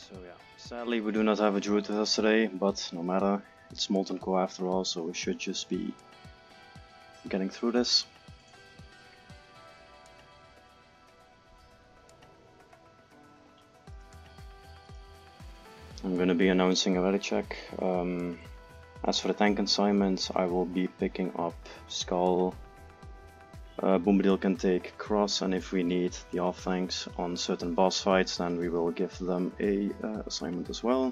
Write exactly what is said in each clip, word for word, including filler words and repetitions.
So yeah, sadly we do not have a druid with us today, but no matter, it's Molten Core after all, so we should just be getting through this. I'm gonna be announcing a ready check. Um, as for the tank consignments, I will be picking up Skull. Uh, Bombadil can take Cross, and if we need the off tanks on certain boss fights, then we will give them a uh, assignment as well.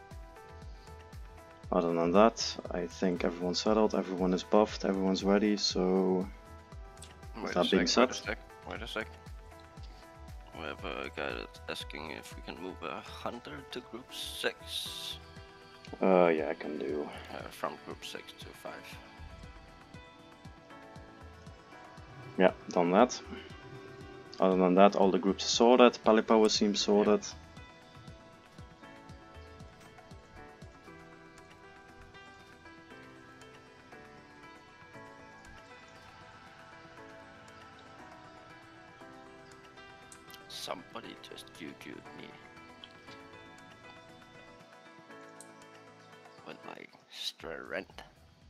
Other than that, I think everyone's settled, everyone is buffed, everyone's ready, so with that being said... Wait a sec, wait a sec. We have a guy that's asking if we can move a hunter to group six. Uh, yeah, I can do. Uh, from group six to five. Yeah, done that. Other than that, all the groups are sorted, Pally Power seems sorted. Yeah. Somebody just juju'd me with my strength.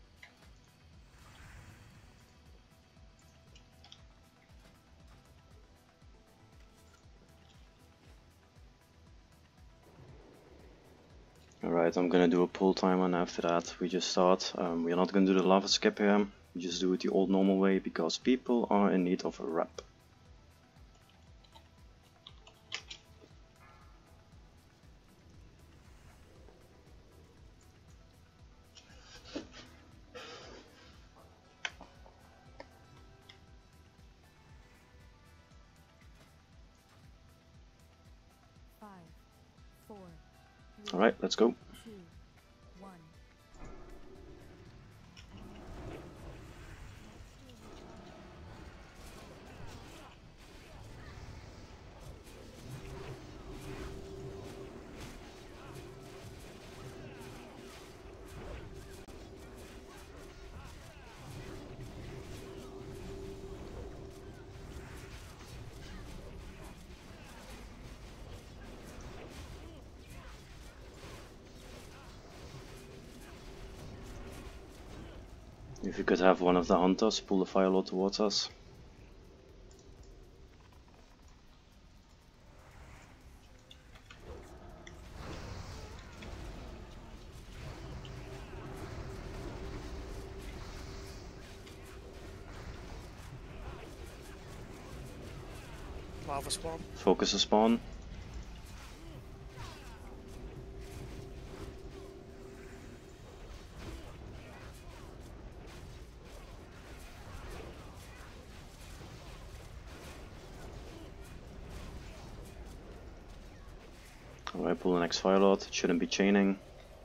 Alright, I'm gonna do a pull timer, and after that we just start. Um, we're not gonna do the lava skip here, we just do it the old normal way because people are in need of a rep. Alright, let's go. If you could have one of the hunters pull the fire lord towards us. Lava spawn. Focus the spawn. Alright, pull the next Fire Lord, it shouldn't be chaining.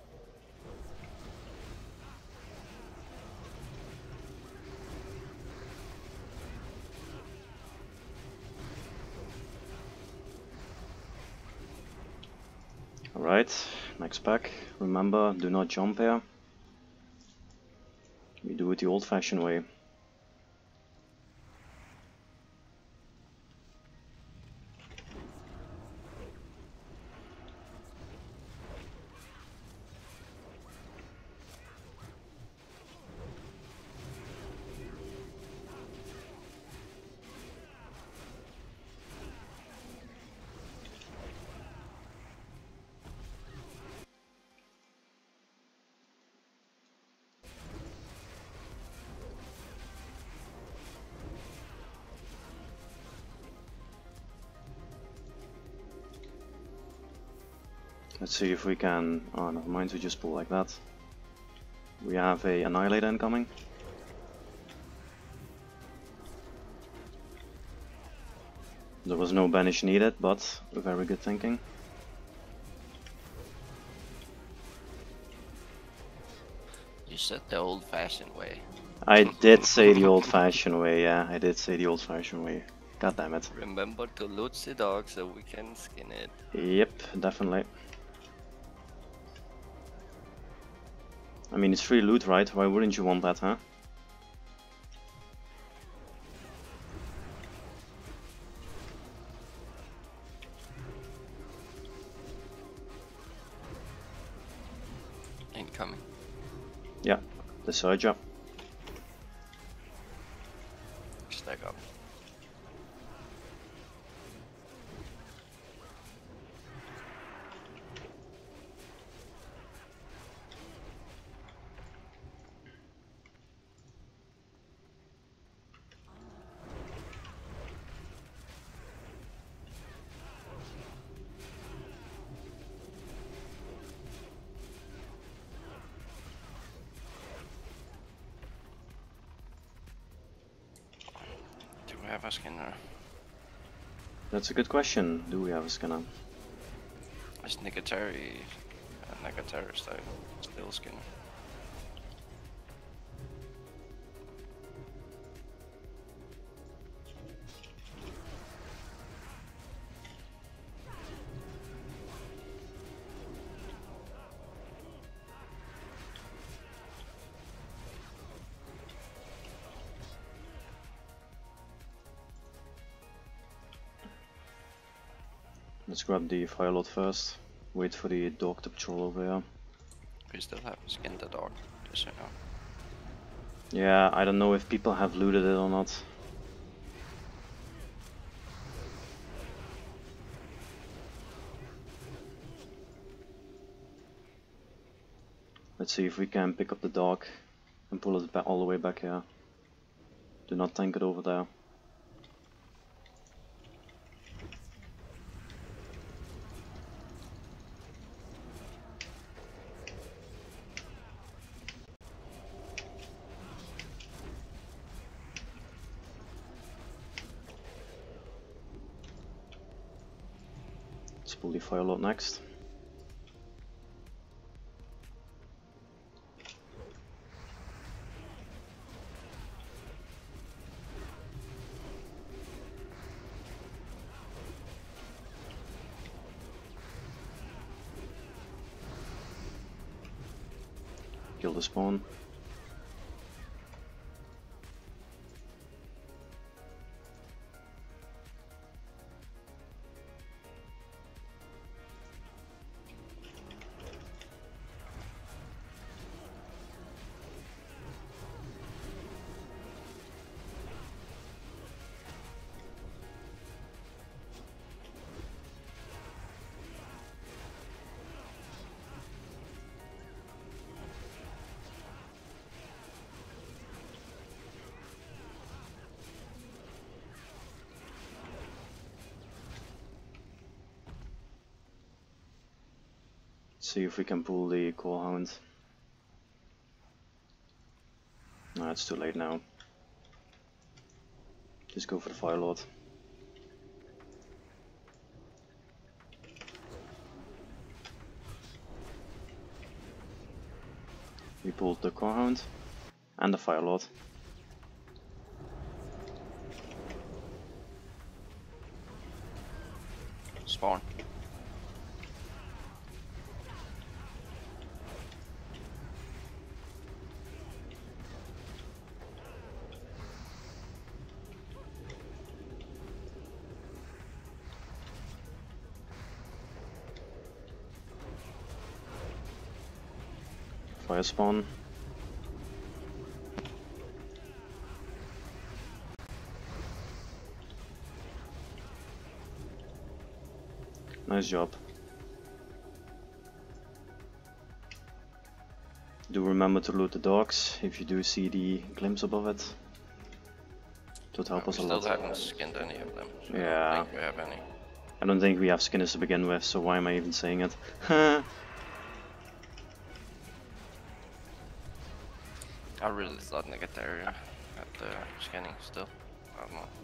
Alright, next pack. Remember, do not jump here. We do it the old fashioned way. Let's see if we can... oh, never mind, we just pull like that. We have a Annihilator incoming. There was no banish needed, but very good thinking. You said the old-fashioned way. I did say the old-fashioned way, yeah, I did say the old-fashioned way. God damn it. Remember to loot the dog so we can skin it. Yep, definitely. I mean, it's free loot, right? Why wouldn't you want that, huh? Coming. Yeah, beside you. Stack up. Do we have a skinner? That's a good question. Do we have a scanner? Is Negatari a Negatari style still skinner? Let's grab the Firelord first. Wait for the dog to patrol over here. We still have skinned the dog, just so you know. Yeah, I don't know if people have looted it or not. Let's see if we can pick up the dog and pull it back all the way back here. Do not tank it over there. Let's pull the Firelord next. Kill the spawn. See if we can pull the Core Hound. No, it's too late now. Just go for the Firelord. We pulled the Core Hound and the Firelord. Spawn. Fire spawn. Nice job. Do remember to loot the dogs if you do see the glimpse above it. It would help Uh, us we a still lot. haven't skinned any of them, so Yeah. I don't think we have any. I don't think we have skinners to begin with, so why am I even saying it? I really thought Negatari at the scanning still. I don't know.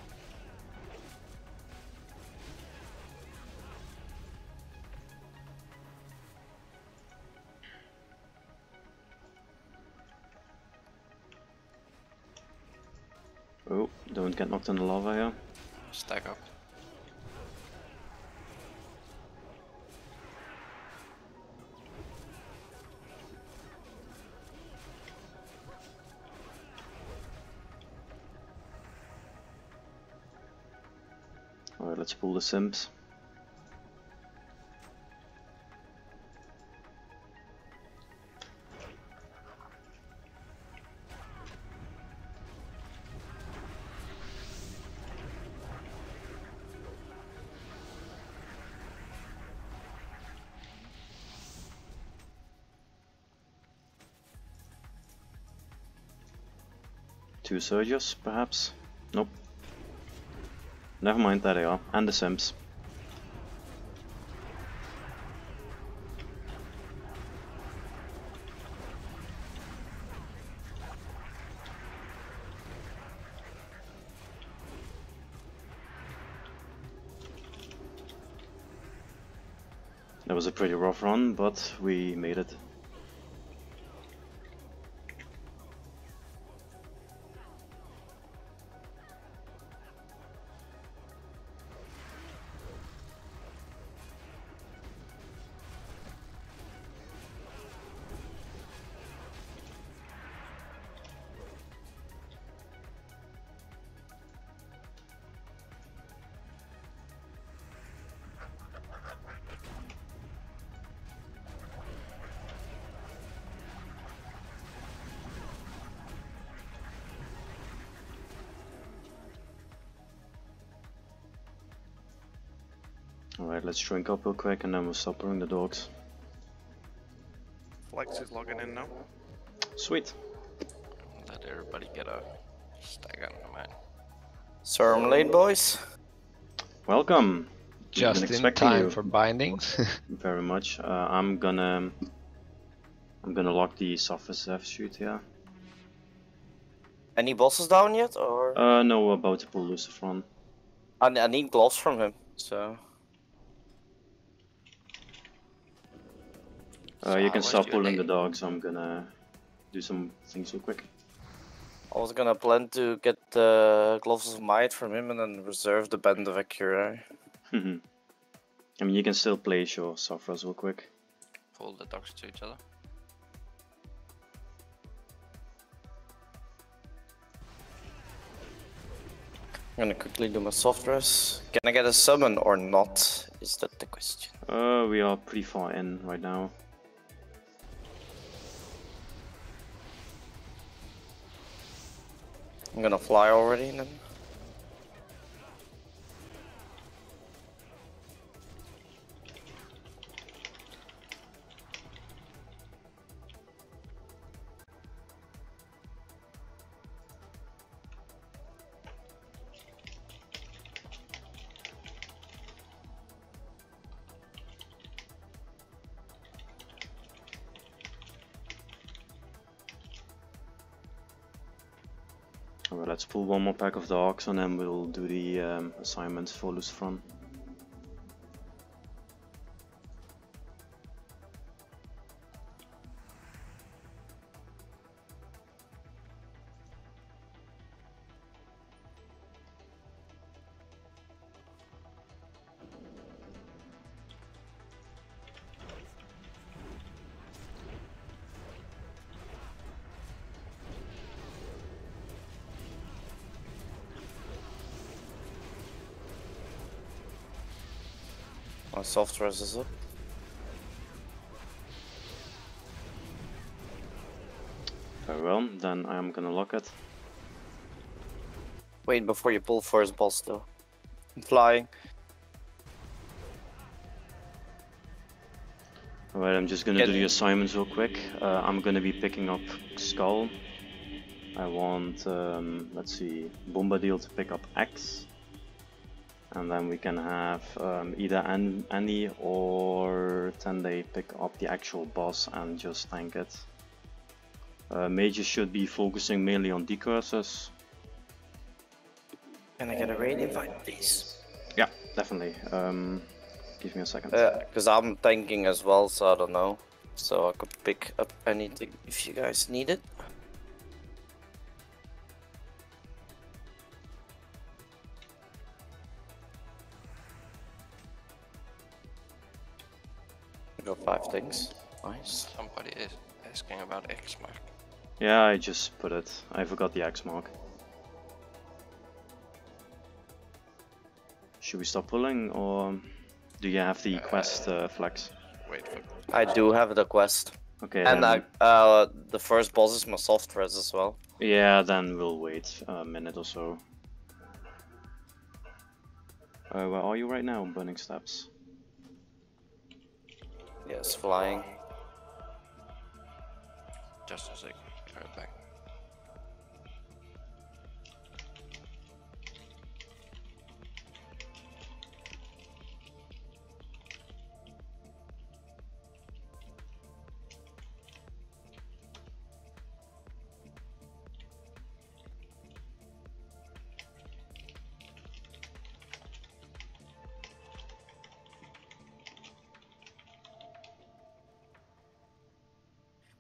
Oh, don't get knocked in the lava here. Stack up. Alright, let's pull the Sims. Two Surges, perhaps? Nope. Never mind, there they are. And the Sims. That was a pretty rough run, but we made it. Alright, let's drink up real quick and then we'll stop pulling the dogs. Flex is logging in now. Sweet. Let everybody get a stack on the man. So I'm late, boys. Welcome. We've Just been in expecting time you for bindings. very much. Uh, I'm gonna I'm gonna lock the Sophos F shoot here. Any bosses down yet, or? Uh, no, we're about to pull Lucifron. I, I need gloves from him, so. Uh, you can So, stop where's your pulling the name? dogs. I'm gonna do some things real quick. I was gonna plan to get the gloves of might from him and then reserve the band of Acura. I mean, you can still place your Sophos real quick. Pull the dogs to each other. I'm gonna quickly do my soft dress. Can I get a summon or not? Is that the question? Uh, we are pretty far in right now. I'm gonna fly already then. Alright, let's pull one more pack of dogs and then we'll do the um, assignments for Lucifron. My soft dress is up. Very well, then I am gonna lock it. Wait before you pull first boss though. I'm flying. Alright, I'm just gonna Get do the in. assignments real quick. Uh, I'm gonna be picking up Skull. I want, um, let's see, Bombadil to pick up X. And then we can have um, either An Annie or Tende pick up the actual boss and just tank it. Uh, mages should be focusing mainly on decurses. Can I get a raid invite, please? Yeah, definitely. Um, give me a second. Yeah, because I'm tanking as well, so I don't know. So I could pick up anything if you guys need it. Got five things. Nice. Somebody is asking about X mark. Yeah, I just put it. I forgot the X mark. Should we stop pulling or do you have the quest uh, flex? Wait for I do have the quest. Okay, And then, I, uh, the first boss is my soft res as well. yeah, then we'll wait a minute or so. Uh, where are you right now, Burning Steps? Yes, flying. just a sec. Be right back.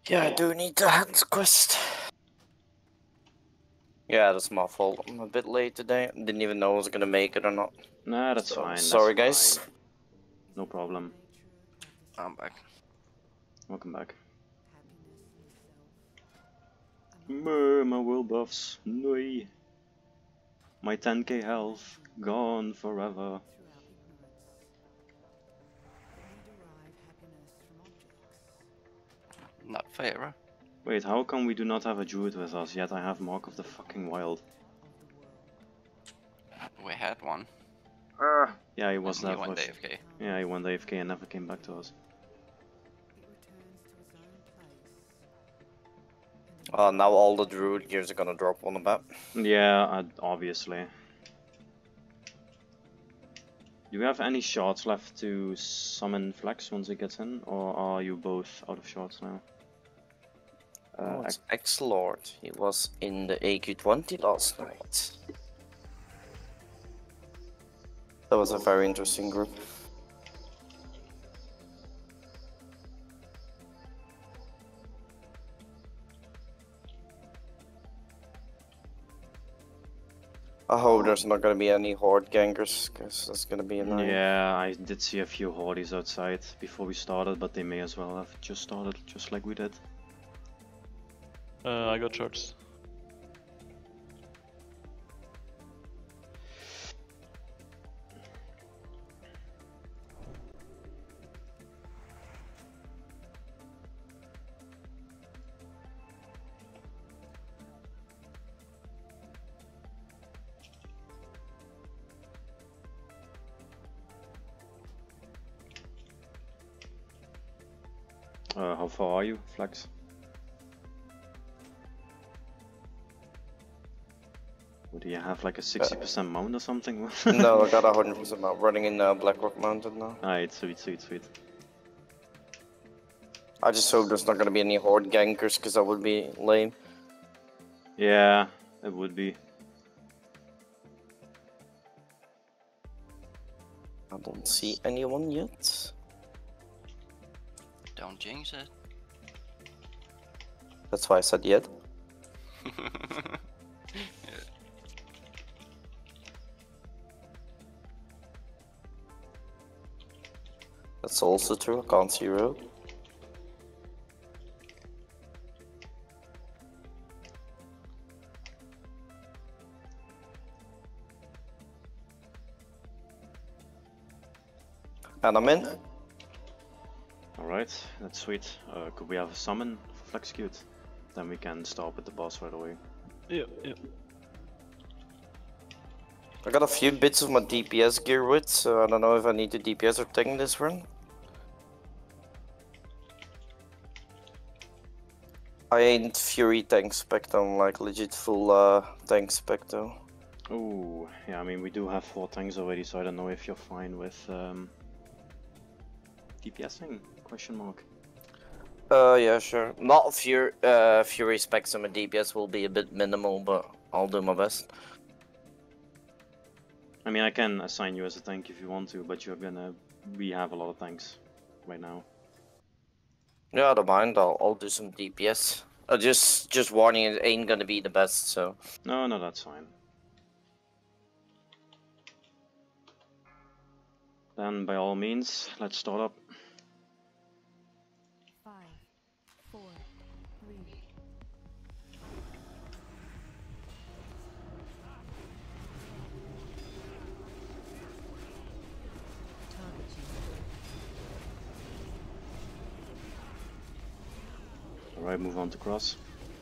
Yeah, I do need the hands quest. Yeah, that's my fault. I'm a bit late today. Didn't even know I was gonna make it or not. Nah, that's So, fine. sorry, that's guys. fine. No problem. I'm back. Welcome back. Meh, my world buffs. No. My ten K health gone forever. Not fair. Wait, how come we do not have a druid with us yet? I have Mark of the fucking Wild. We had one. Uh, yeah, he was and he that went was. A F K. Yeah, he went A F K and never came back to us. Uh, now all the druid gears are gonna drop on the map. Yeah, uh, obviously. Do you have any shots left to summon Flex once he gets in, or are you both out of shots now? Oh, Uh, it's X-Lord. He was in the A Q twenty last night. That was a very interesting group. I hope there's not gonna be any horde gangers, because that's gonna be annoying. yeah, I did see a few hordes outside before we started, but they may as well have just started, just like we did. Uh, I got shots. Uh, how far are you, Flex? What, do you have like a sixty percent mount or something? No, I got a hundred percent mount running in uh, Blackrock Mountain now. Alright, sweet, sweet, sweet. I just hope there's not gonna be any horde gankers, because that would be lame. Yeah, it would be. I don't see anyone yet. Don't jinx it. That's why I said yet. That's also true. I can't see road. And I'm in. Alright, that's sweet. Uh, could we have a summon for Flexecute? Then we can start with the boss right away. Yeah, yeah. I got a few bits of my D P S gear with, so I don't know if I need to D P S or tank this run. I ain't Fury tank spec, I'm like legit full uh, tank spec though. Oh, yeah, I mean, we do have four tanks already, so I don't know if you're fine with um, DPSing? Question mark. Uh, yeah, sure. Not Fury, uh, Fury specs on my D P S will be a bit minimal, but I'll do my best. I mean, I can assign you as a tank if you want to, but you're gonna... We have a lot of tanks right now. Yeah, I don't mind. I'll, I'll do some D P S. Uh, just, just warning, it ain't gonna be the best, so. No, no, that's fine. Then, by all means, let's start up. Five, four, three. Target you. Alright, move on to cross.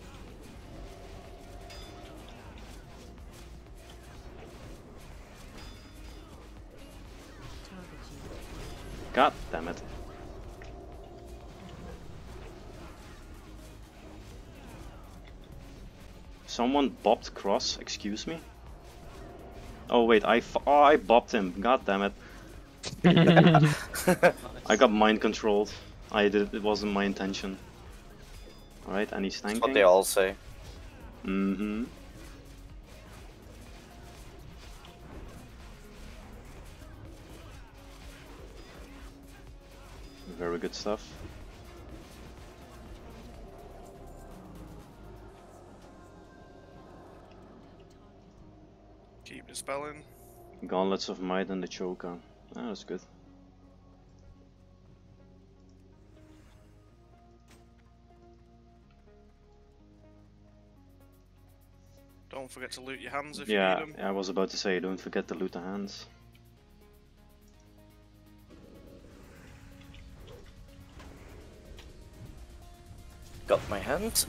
Target you. God damn it. Someone bopped cross, excuse me? Oh wait, I f oh, I bopped him, god damn it. I got mind controlled. I did, it wasn't my intention. Alright, and he's That's tanking. what they all say. Mm-hmm. Very good stuff. spelling. Gauntlets of Might and the Choker. Ah, that's good. Don't forget to loot your hands if Yeah, you need them. I was about to say, don't forget to loot the hands. Got my hand.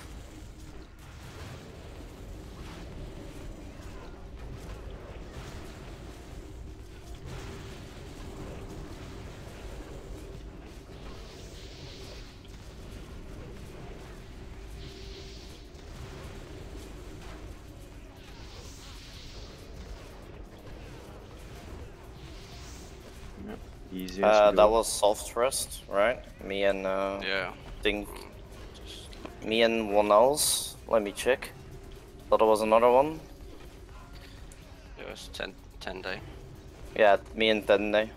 Yep, easy as Uh, we that go. was soft rest, right? Me and uh, Yeah. think Just me and one else. Let me check. Thought there was another one. it was ten, ten day. Yeah, me and Tende.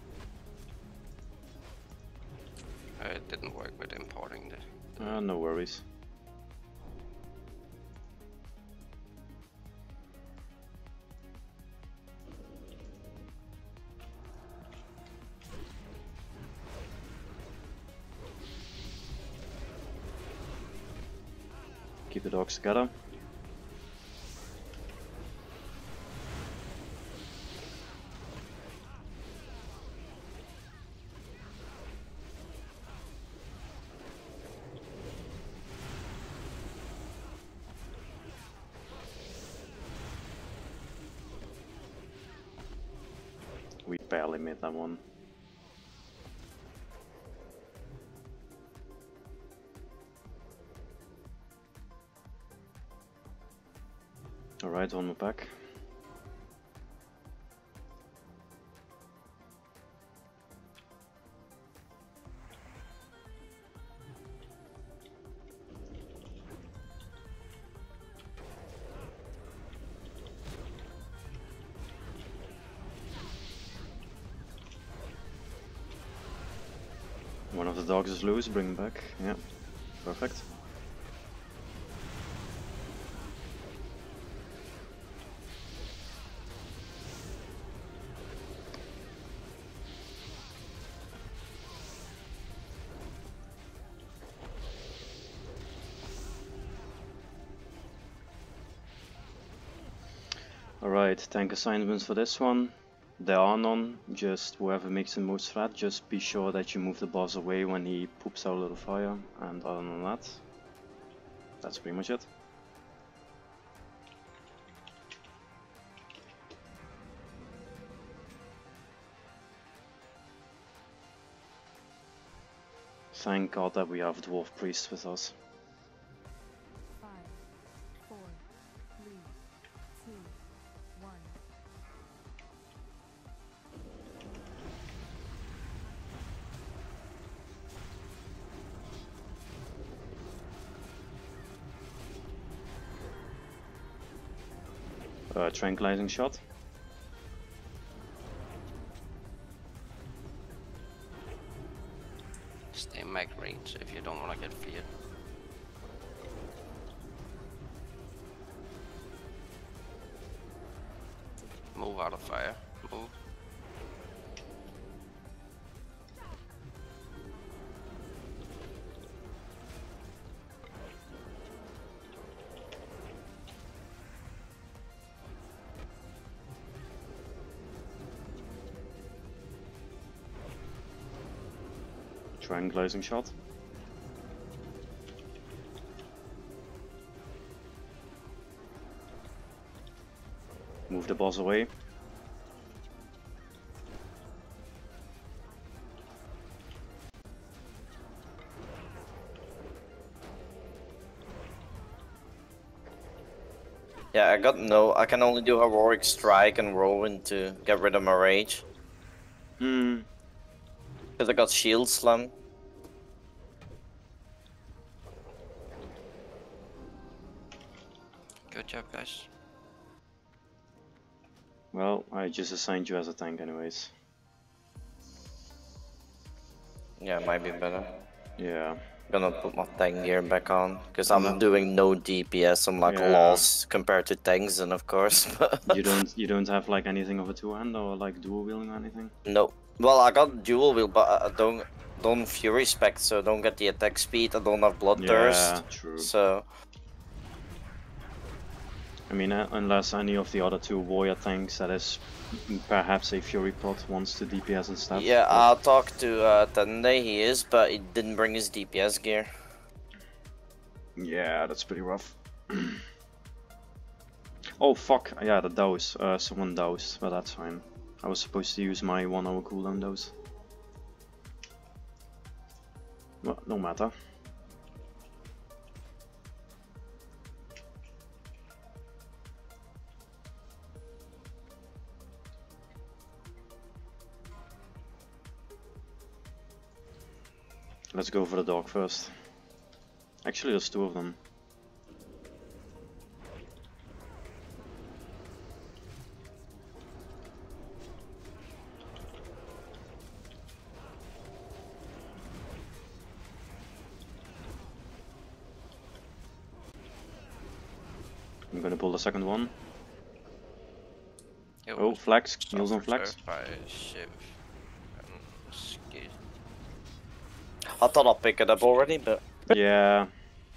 Uh, it didn't work with importing the. Ah, no worries. Keep the dogs together. We barely made that one. Alright, one more pack. One of the dogs is loose, bring him back. Yeah, perfect. Alright, tank assignments for this one. There are none, just whoever makes the most threat, just be sure that you move the boss away when he poops out a little fire, and other than that, that's pretty much it. Thank God that we have Dwarf Priest with us. Five, four, three, two, one. Uh, tranquilizing shot. Stay mag range if you don't want to get feared. Move out of fire. Move. Tranquilizing shot. Move the boss away. Yeah, I got no. I can only do heroic strike and whirlwind to get rid of my rage. Hmm. Because I got shield slam. Good job, guys. Well, I just assigned you as a tank anyways. Yeah, might be better. Yeah. Gonna put my tank gear back on because I'm No. doing no D P S. I'm like Yeah. lost compared to tanks, and of course. You don't you don't have like anything of a two-hand or like dual wheeling or anything? No. Well, I got dual wheel, but I don't don't fury spec, so don't get the attack speed. I don't have bloodthirst. Yeah, true. So I mean, uh, unless any of the other two warrior tanks, that is perhaps a fury pod, wants to D P S and stuff. yeah, but- I'll talk to uh, Tende. He is, but he didn't bring his D P S gear. Yeah, that's pretty rough. Oh fuck, yeah, the dose. Uh, someone dosed, but that's fine. I was supposed to use my one hour cooldown dose. Well, no matter. Let's go for the dog first. Actually, there's two of them. I'm gonna pull the second one. It Oh, was flex. Heals on flex. served by Shiv and Skid. I thought I'd pick it up already, but Yeah.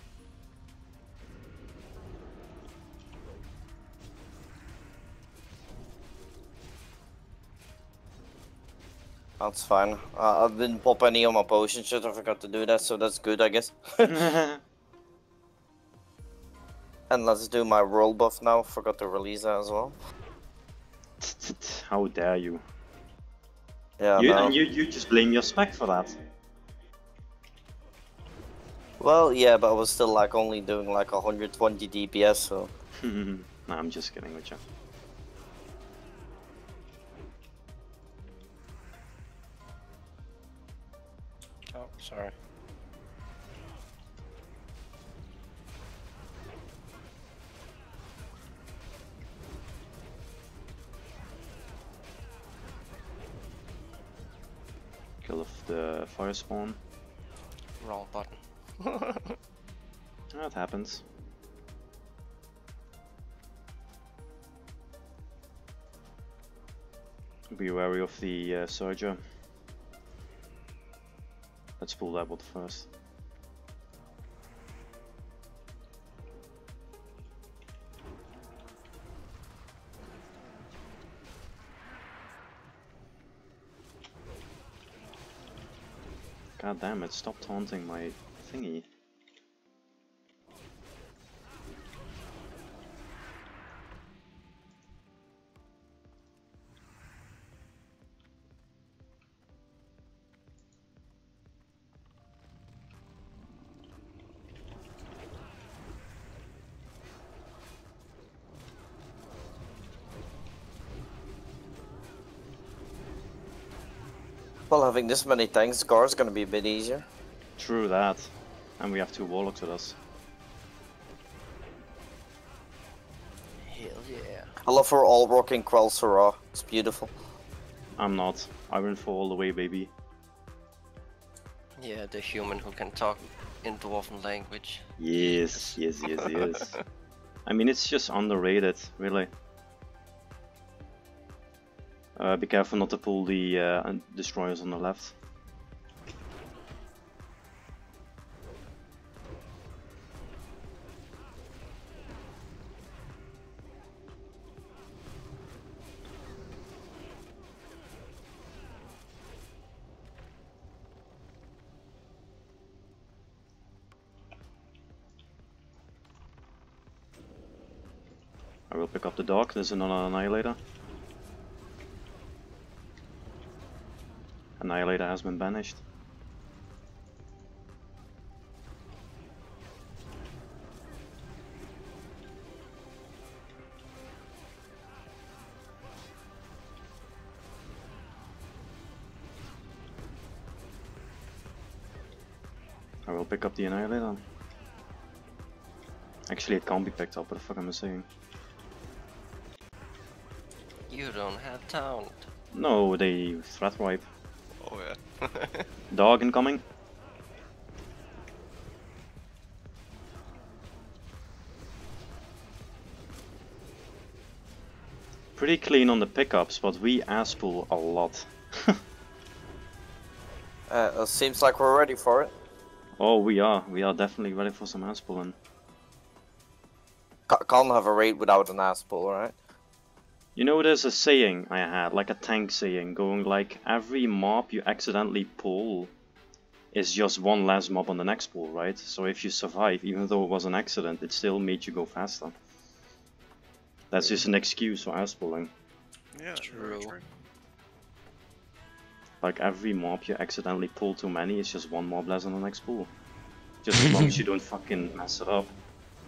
that's fine. Uh, I didn't pop any on my potion shit. I forgot to do that, so that's good, I guess. And let's do my roll buff now. Forgot to release that as well. How dare you? Yeah, You, no. and you, you just blame your spec for that. Well, yeah, but I was still like only doing like one hundred twenty D P S, so. No, I'm just kidding with you. Oh, sorry. Kill off the fire spawn. Wrong button. That happens. Be wary of the uh, Surger. Let's pull that one first. God damn it, stop taunting my thingy. Well, having this many tanks, Gar's gonna be a bit easier. True that. And we have two warlocks with us. Hell yeah. I love her all rocking Quell Sarah. It's beautiful. I'm not. I went for all the way, baby. Yeah, the human who can talk in dwarven language. Yes, yes, yes, yes. I mean, it's just underrated, really. Uh, be careful not to pull the uh, destroyers on the left. I will pick up the dog. There's another Annihilator. Annihilator has been banished. I will pick up the Annihilator. Actually, it can't be picked up. What the fuck am I saying? You don't have talent. No, they threat wipe. Oh yeah. Dog incoming. pretty clean on the pickups, but we ass pull a lot. Uh, it seems like we're ready for it. Oh, we are. We are definitely ready for some ass pulling. Ca- Can't have a raid without an ass pull, right? You know, there's a saying I had, like a tank saying, going like, every mob you accidentally pull is just one less mob on the next pull, right? So if you survive, even though it was an accident, it still made you go faster. That's just an excuse for ass pulling. Yeah, True. true. Like every mob you accidentally pull too many is just one mob less on the next pull. Just as long as you don't fucking mess it up.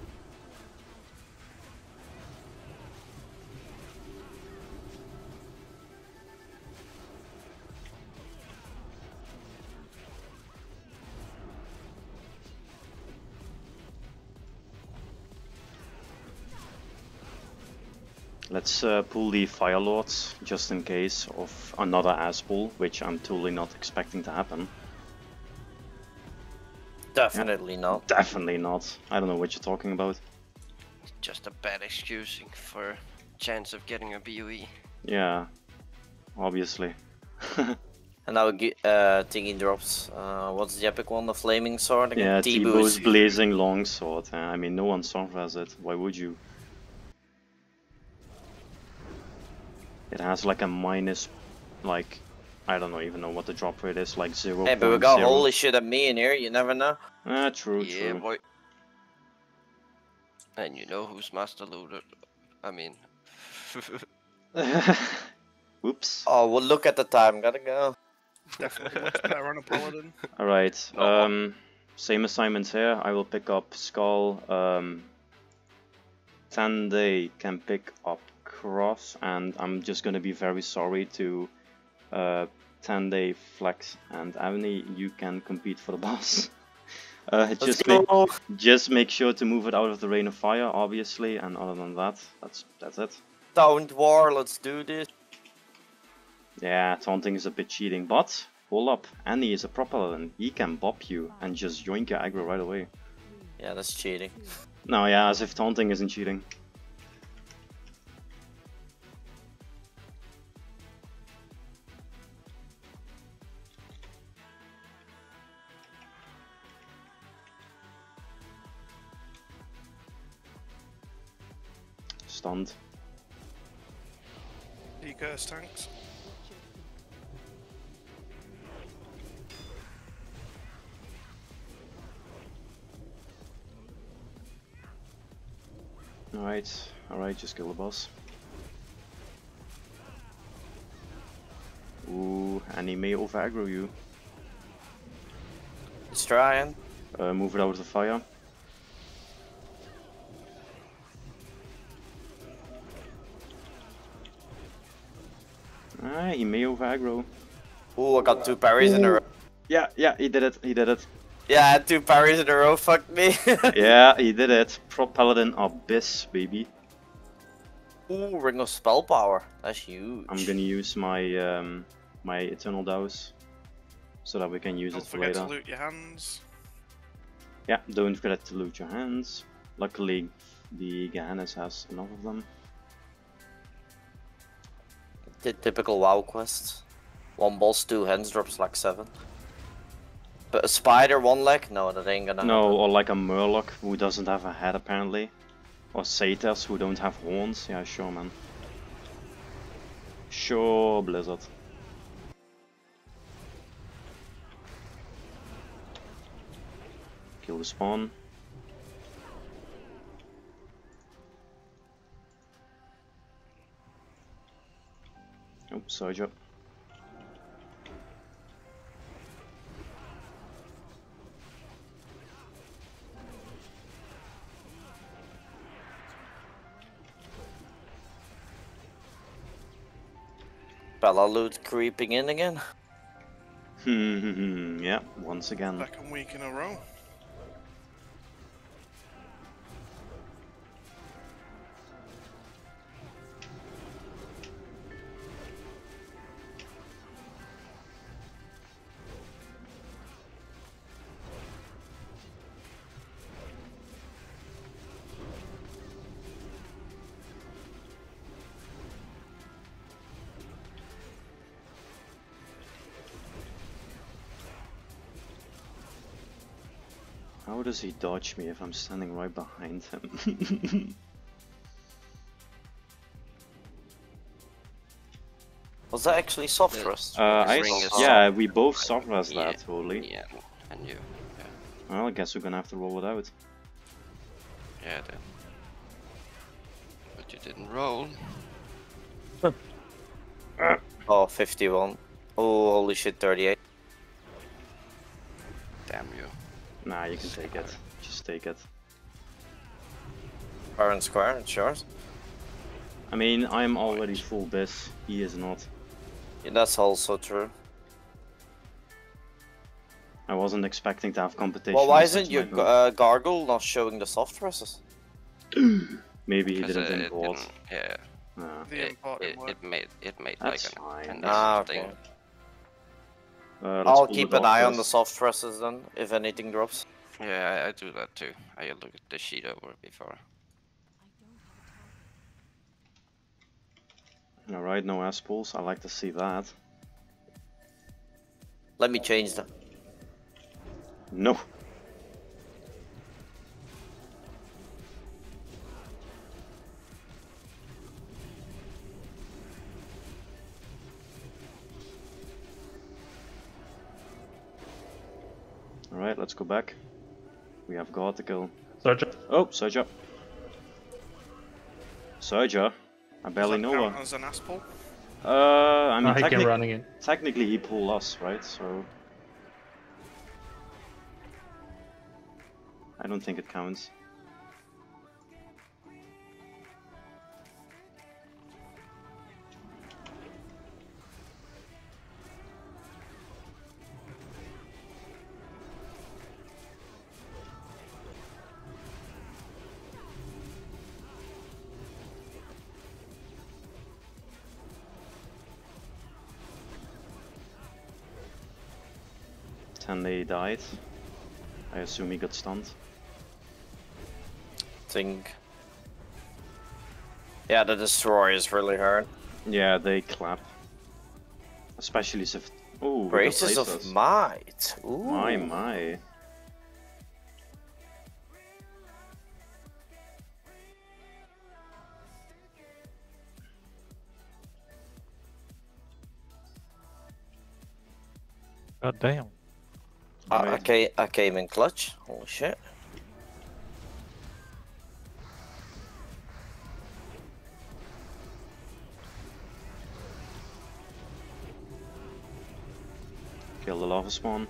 Let's uh, pull the Fire Lords, just in case of another ass pull, which I'm totally not expecting to happen. Definitely not. Definitely not. I don't know what you're talking about. Just a bad excusing for chance of getting a B O E. Yeah, obviously. And now Gi- uh, Tiggy drops. Uh, what's the epic one? The Flaming Sword again? Yeah, T-Boo's. T-Bow's Blazing Longsword. Uh, I mean, no one surfers it. Why would you? It has like a minus, like, I don't know even know what the drop rate is, like zero. Hey, but we got holy shit at me in here, you never know. Ah, true, Yeah, true. boy. And you know who's master loaded? I mean, Whoops. Oh, well, look at the time, gotta go. Definitely much better on a paladin. Alright, Oh. um, same assignments here. I will pick up Skull. Um, Tande can pick up Cross, and I'm just gonna be very sorry to uh, Tande, Flex, and Avni. You can compete for the boss. uh, Let's just go. make just make sure to move it out of the rain of fire, obviously, and other than that, that's that's it. Don't war, let's do this. Yeah, taunting is a bit cheating, but hold up, Annie is a pro paladin. He can bop you and just yoink your aggro right away. Yeah, that's cheating. No, yeah, as if taunting isn't cheating. Stunned. Decurse tanks. Alright, alright, just kill the boss. Ooh, and he may over aggro you. He's trying. Uh, move it out of the fire. Ah, he may over aggro. Ooh, I got two parries in a row. Yeah, yeah, he did it, he did it. Yeah, I had two parries in a row, fuck me. Yeah, he did it. Pro Paladin Abyss, baby. Ooh, Ring of Spell Power. That's huge. I'm gonna use my um, my Eternal Douse so that we can use Don't it for forget later. to loot your hands. Yeah, don't forget to loot your hands. Luckily, the Gehennas has enough of them. The typical WoW quest. One boss, two hands, drops like seven. But a spider, one leg? No, that ain't gonna No, happen. or like a Murloc who doesn't have a head apparently. Or Satyrs who don't have horns. Yeah, sure, man. Sure, Blizzard. Kill the spawn. Oh, Surge up. Bella loot creeping in again. Hmm, yeah, once again. Second week in a row. How does he dodge me if I'm standing right behind him? Was that actually soft The- thrust? uh, I Ring s- is yeah, we both soft-res Yeah. that, totally. Yeah, and you. Yeah, Well, I guess we're gonna have to roll it out. yeah then. But you didn't roll. Oh, fifty-one. Oh, holy shit, thirty-eight. Damn you. Nah, you can take it. Just take it. Fair and square, it's yours. I mean, I'm already full bis. He is not. Yeah, that's also true. I wasn't expecting to have competition. Well, why on isn't such your my g- build. uh, gargle not showing the soft thrusts? Maybe he 'Cause, didn't uh, it import. didn't- Yeah, Nah, The it, import it, didn't work. it made it made that's like fine. an That's Ah, thing. okay. Uh, let's I'll pull keep it an off eye on the first. soft thrusters then, if anything drops. Yeah, I, I do that too. I look at the sheet over before. Alright, no S-pulls. I like to see that. Let me change them. No. Alright, let's go back. We have God to kill. Sergeant. Oh, Serja. Serja? I barely Does that know count her. as an Aspel? Uh, I mean, Oh, he came technic- running in. technically he pulled us, right? So... I don't think it counts. Tanley died. I assume he got stunned. Think. Yeah, the destroyer is really hard. Yeah, they clap. Especially if... Oh, Graces of Might. Ooh. My, my. God damn. I, I, Right. came, I came in clutch. Holy shit. Kill the lava spawn.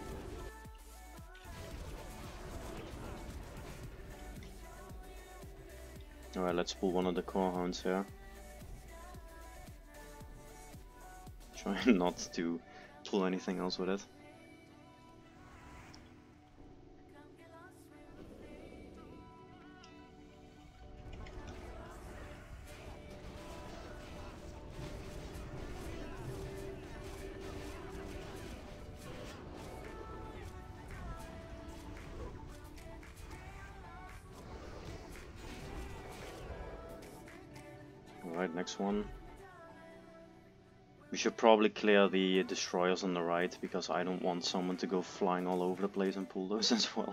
Alright, let's pull one of the core hounds here. Try not to pull anything else with it. Alright, next one. We should probably clear the destroyers on the right, because I don't want someone to go flying all over the place and pull those as well.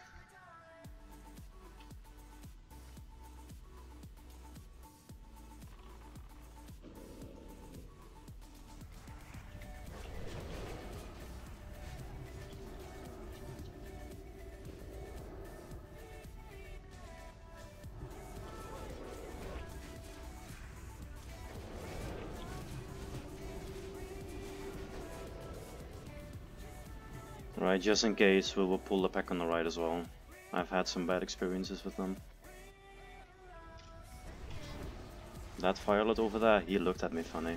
Right, just in case, we will pull the pack on the right as well. I've had some bad experiences with them. That Violet over there, he looked at me funny.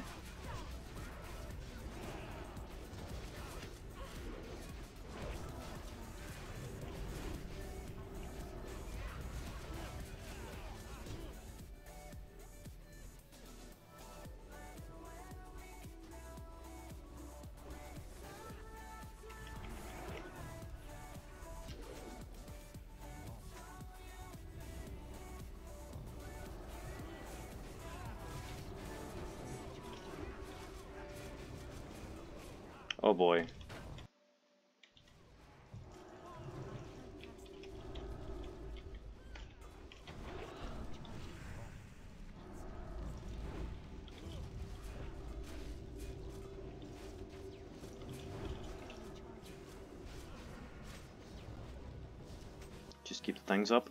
Oh boy. Just keep the tanks up.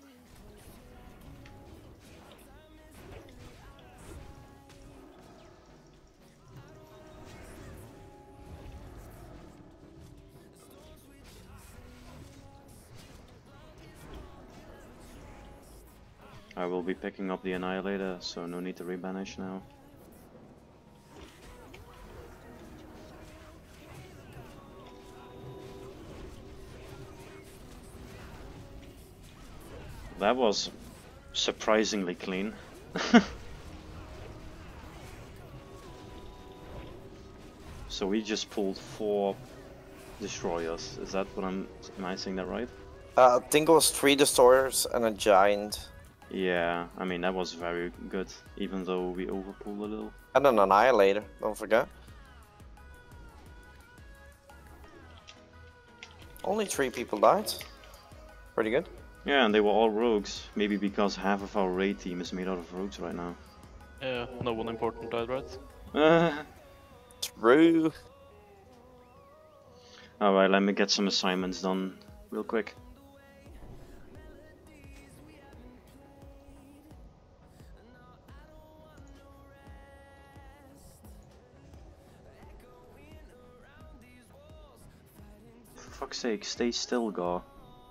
I will be picking up the Annihilator, so no need to rebanish now. That was surprisingly clean. So we just pulled four destroyers. Is that what I'm... am I saying that right? Uh, I think it was three destroyers and a giant. Yeah, I mean that was very good, even though we overpulled a little. And an Annihilator, don't forget. Only three people died. Pretty good. Yeah, and they were all rogues. Maybe because half of our raid team is made out of rogues right now. Yeah, no one important died, right? Uh, True. Alright, let me get some assignments done real quick. For fuck's sake, stay still, Gar.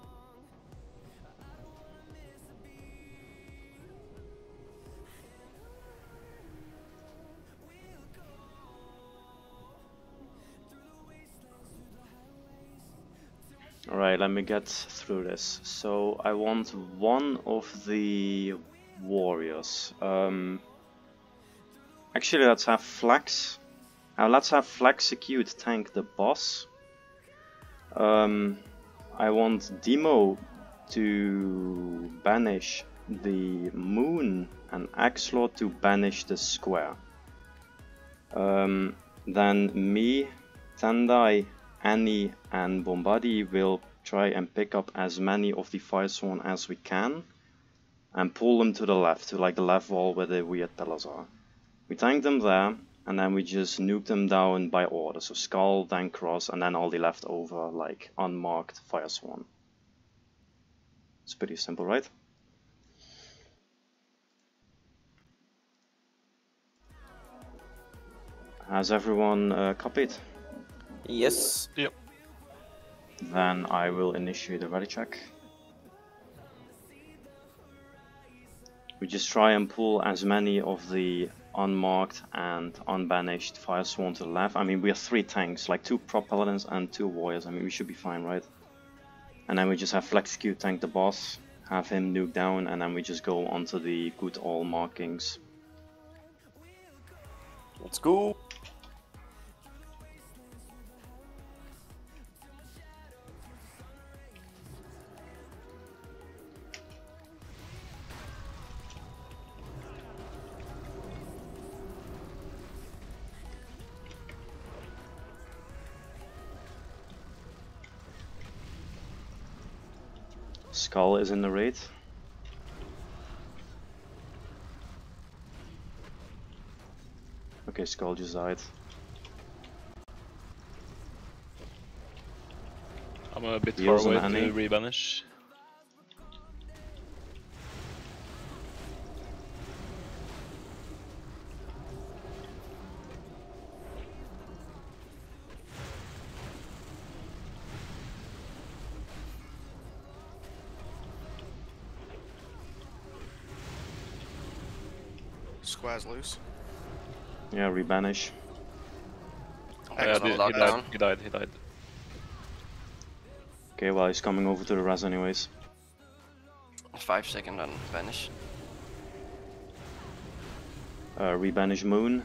Alright, let me get through this. So I want one of the warriors. Um, actually, let's have Flex. Uh, let's have Flexecute tank the boss. Um, I want Demo to banish the moon and Axlord to banish the square. Um, then me, Tendai, Annie and Bombadi will try and pick up as many of the Firesworn as we can and pull them to the left, to like the left wall where the weird pillars are. We tank them there and then we just nuke them down by order, so Skull, then Cross, and then all the leftover like unmarked Firesworn. It's pretty simple, right? Has everyone uh, copied? Yes. Yep. Then I will initiate a ready check. We just try and pull as many of the unmarked and unbanished Firesworn to the left. I mean, we have three tanks, like two Prop Paladins and two Warriors. I mean, we should be fine, right? And then we just have Flexecute tank the boss, have him nuke down, and then we just go onto the good all markings. Let's go. Skull is in the raid. Okay, Skull just died. I'm a bit Heals far away and to Annie. rebanish. Square's loose. Yeah, rebanish. Oh, yeah, Excellent he, he lockdown. died, he died, he died. Okay, well he's coming over to the res anyways. Five second on vanish. Uh, rebanish Moon.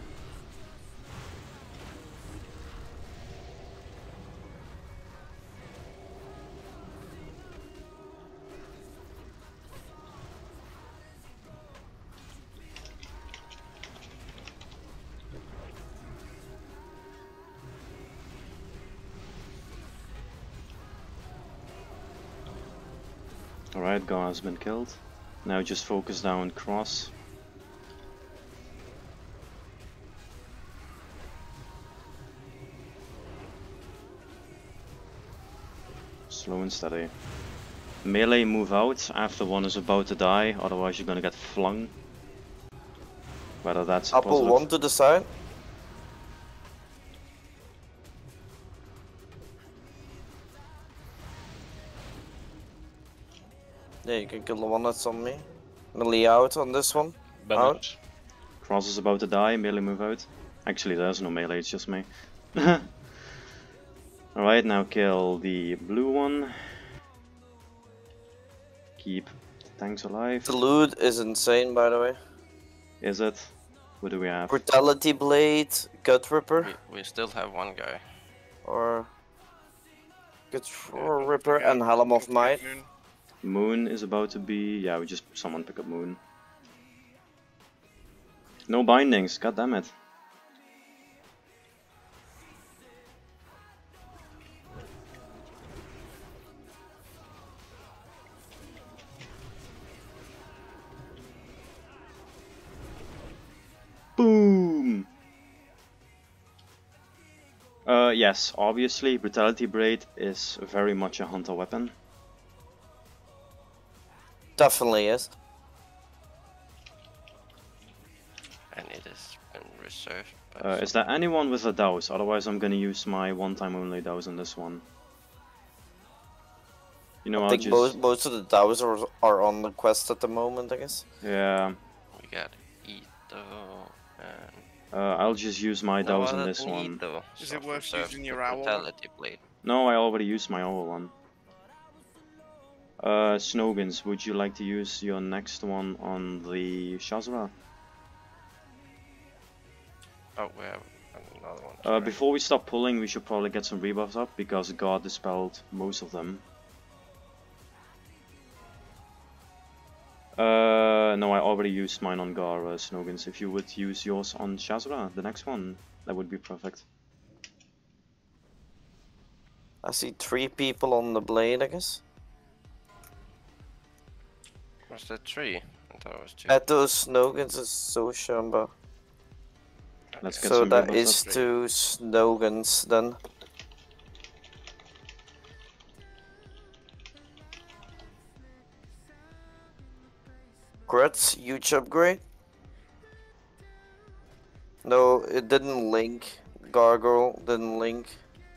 Alright, Gar has been killed. Now just focus down Cross. Slow and steady. Melee move out after one is about to die, otherwise you're gonna get flung. Whether that's a I'll pull positive. one to the side. Yeah, you can kill the one that's on me. Melee out on this one. Banish. Cross is about to die, melee move out. Actually, there's no melee, it's just me. Alright, now kill the blue one. Keep the tanks alive. The loot is insane, by the way. Is it? What do we have? Brutality Blade, Gut Ripper, We, we still have one guy. or Gut Ripper and Helm of Might. Moon. Moon is about to be... yeah, we just someone pick up Moon. No bindings, god damn it. Boom! Uh, yes, obviously, Brutality Blade is very much a hunter weapon. Definitely is. And it has been reserved. by Uh, is there anyone with a douse? Otherwise I'm gonna use my one time only douse on this one. You know, I I'll think just... most, most of the DAOs are, are on the quest at the moment, I guess. yeah, We got Ito and uh, I'll just use my no douse on other this than one. Ito, Is so it worth reserved using the your owl? Brutality Blade. No, I already used my other one. Uh, Snogans, would you like to use your next one on the Shazra? Oh, we have another one. Uh, sorry. before we stop pulling, we should probably get some rebuffs up, because God dispelled most of them. Uh, no, I already used mine on Gar, uh, Snogans. If you would use yours on Shazra, the next one, that would be perfect. I see three people on the blade, I guess. Was that three? I thought it was two. Ethos, Snogans, is Soshamba. Let's get So some that rebuffs is up. two Snogans then. Crits, huge upgrade. No, it didn't link. Gargoyle didn't link.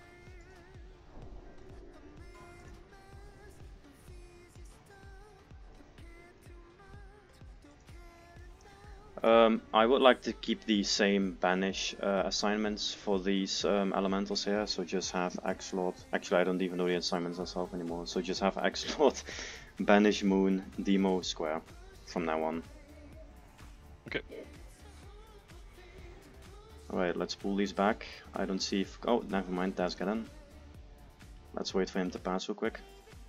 Um, I would like to keep the same banish uh, assignments for these um, elementals here, so just have Axlord. Actually, I don't even know the assignments myself anymore, so just have Axlord, Banish, Moon, Demo, Square from now on. Okay. Alright, let's pull these back. I don't see if... oh, never mind, Daz got in. Let's wait for him to pass real quick.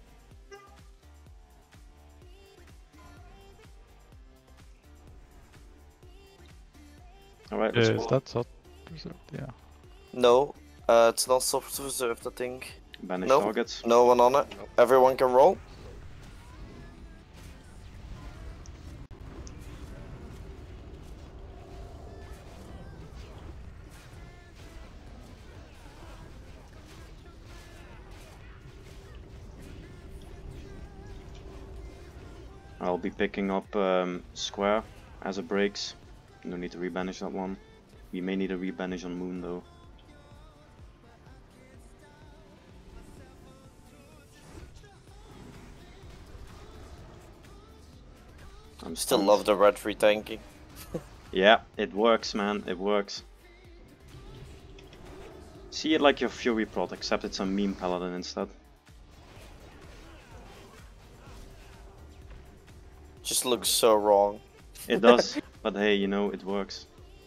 Alright, let's Is pull. that soft preserved? Yeah. No, uh, it's not soft reserved, I think. Banish No. targets. No one on it. Everyone can roll. I'll be picking up um, Square as it breaks. No need to rebanish that one. We may need a rebanish on Moon though. I'm Still stunned. love the red free tanking. Yeah, it works, man. It works. See it like your Fury prot, except it's a meme paladin instead. Just looks so wrong. It does, but hey, you know, it works.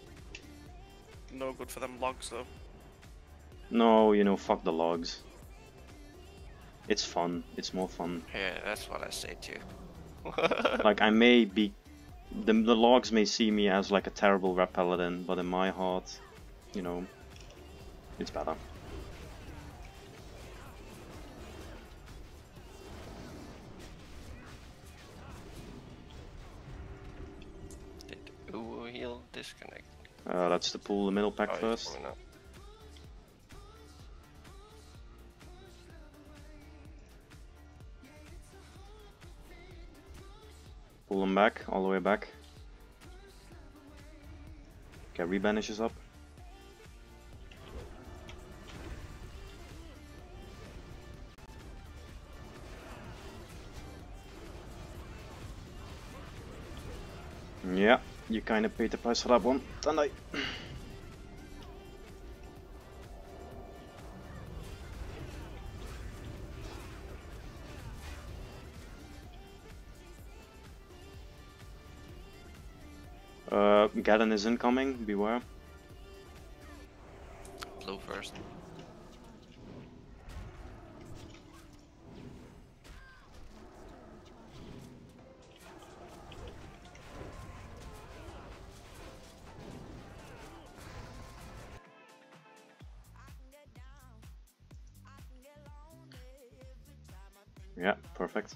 No good for them logs though. No, you know, fuck the logs. It's fun. It's more fun. Yeah, that's what I say too. Like, I may be... The, the logs may see me as like a terrible red paladin, but in my heart, you know, it's better. Did Uwu heal disconnect? Uh, that's to pull the middle pack Oh, he's first. pulling up. Pull them back, all the way back. Okay, rebanish is up. Yeah, you kinda paid the price for that one, didn't I? Uh, Gaddon is incoming, beware. Blue first. Yeah, perfect.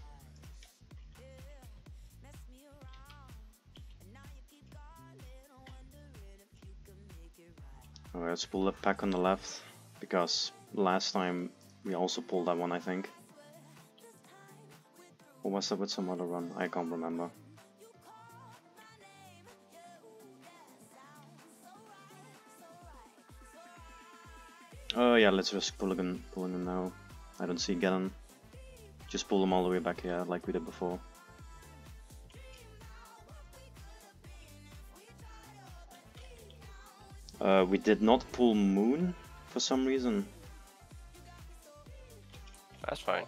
Alright, let's pull the pack on the left, because last time we also pulled that one, I think. Or was that with some other run? I can't remember. Oh yeah, let's risk pulling him, pulling him now. I don't see Ganon. Just pull them all the way back here, like we did before. Uh, we did not pull Moon for some reason. That's fine.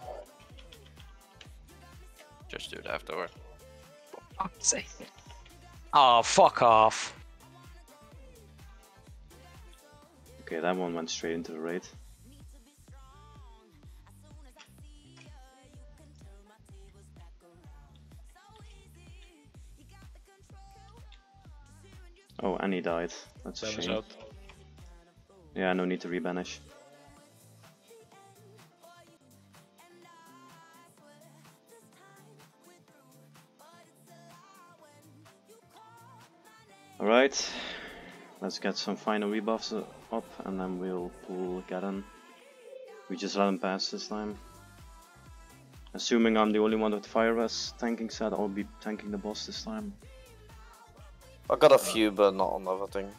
Just do it afterward. Fuck's sake. Oh, fuck off. Okay, that one went straight into the raid. Oh, and he died. That's a Banish shame. out. Yeah, no need to rebanish. Alright, let's get some final rebuffs up and then we'll pull Ganon. We just let him pass this time. Assuming I'm the only one with Fire Rest tanking set, I'll be tanking the boss this time. I got a few, but not on everything.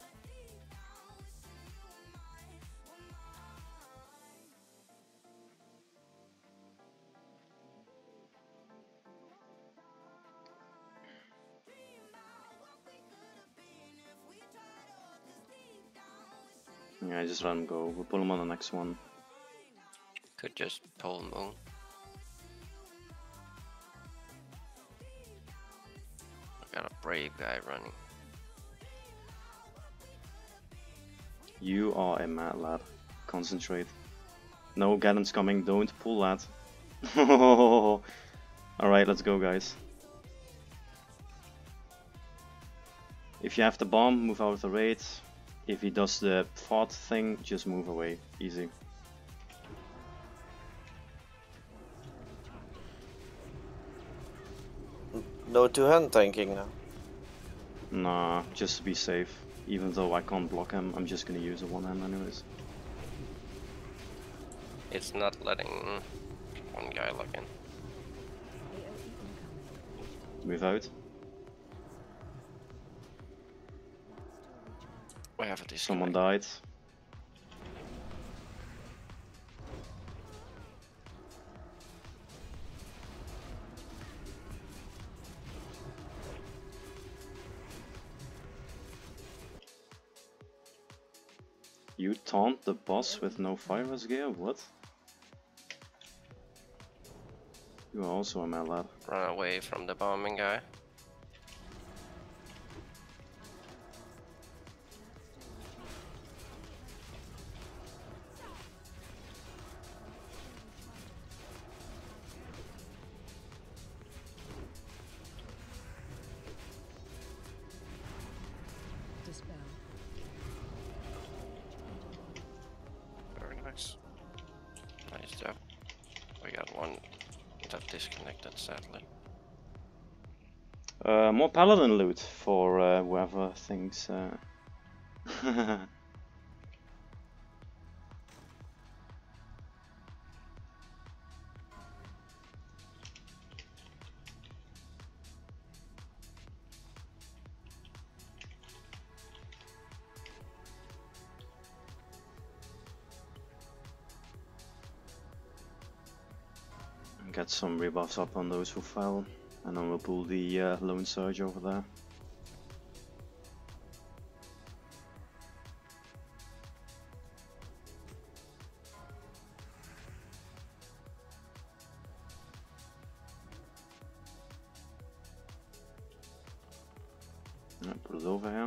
Yeah, I just let him go. We'll pull him on the next one. Could just pull Moon. I got a brave guy running. You are a mad lad. Concentrate. No, Ganon's coming. Don't pull that. Alright, let's go, guys. If you have the bomb, move out of the raid. If he does the fart thing, just move away. Easy. No two-hand tanking now. Nah, just to be safe. Even though I can't block him, I'm just gonna use a one hand anyways. It's not letting one guy lock in. Move out. We have a disconnect. Someone died. You taunt the boss with no fire rest gear? What? You are also a mad lad. Run away from the bombing guy. Dispel. Very nice. Nice job. We got one that disconnected, sadly. Uh, more paladin loot for uh, whoever thinks. Uh... get some rebuffs up on those who fell, and then we'll pull the uh, Lone Surge over there. Yeah, put it over here.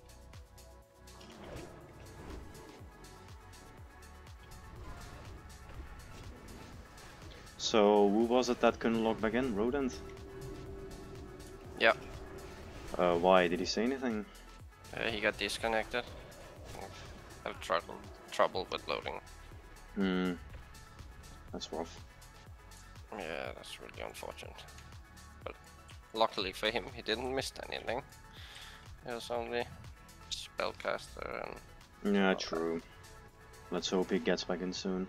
So, who was it that couldn't log back in? Rodent? Yeah, Uh, why? Did he say anything? uh, he got disconnected. Had trouble, trouble with loading. Hmm. That's rough. Yeah, that's really unfortunate. But luckily for him, he didn't miss anything. It was only spellcaster and... Yeah, true. Let's hope he gets back in soon.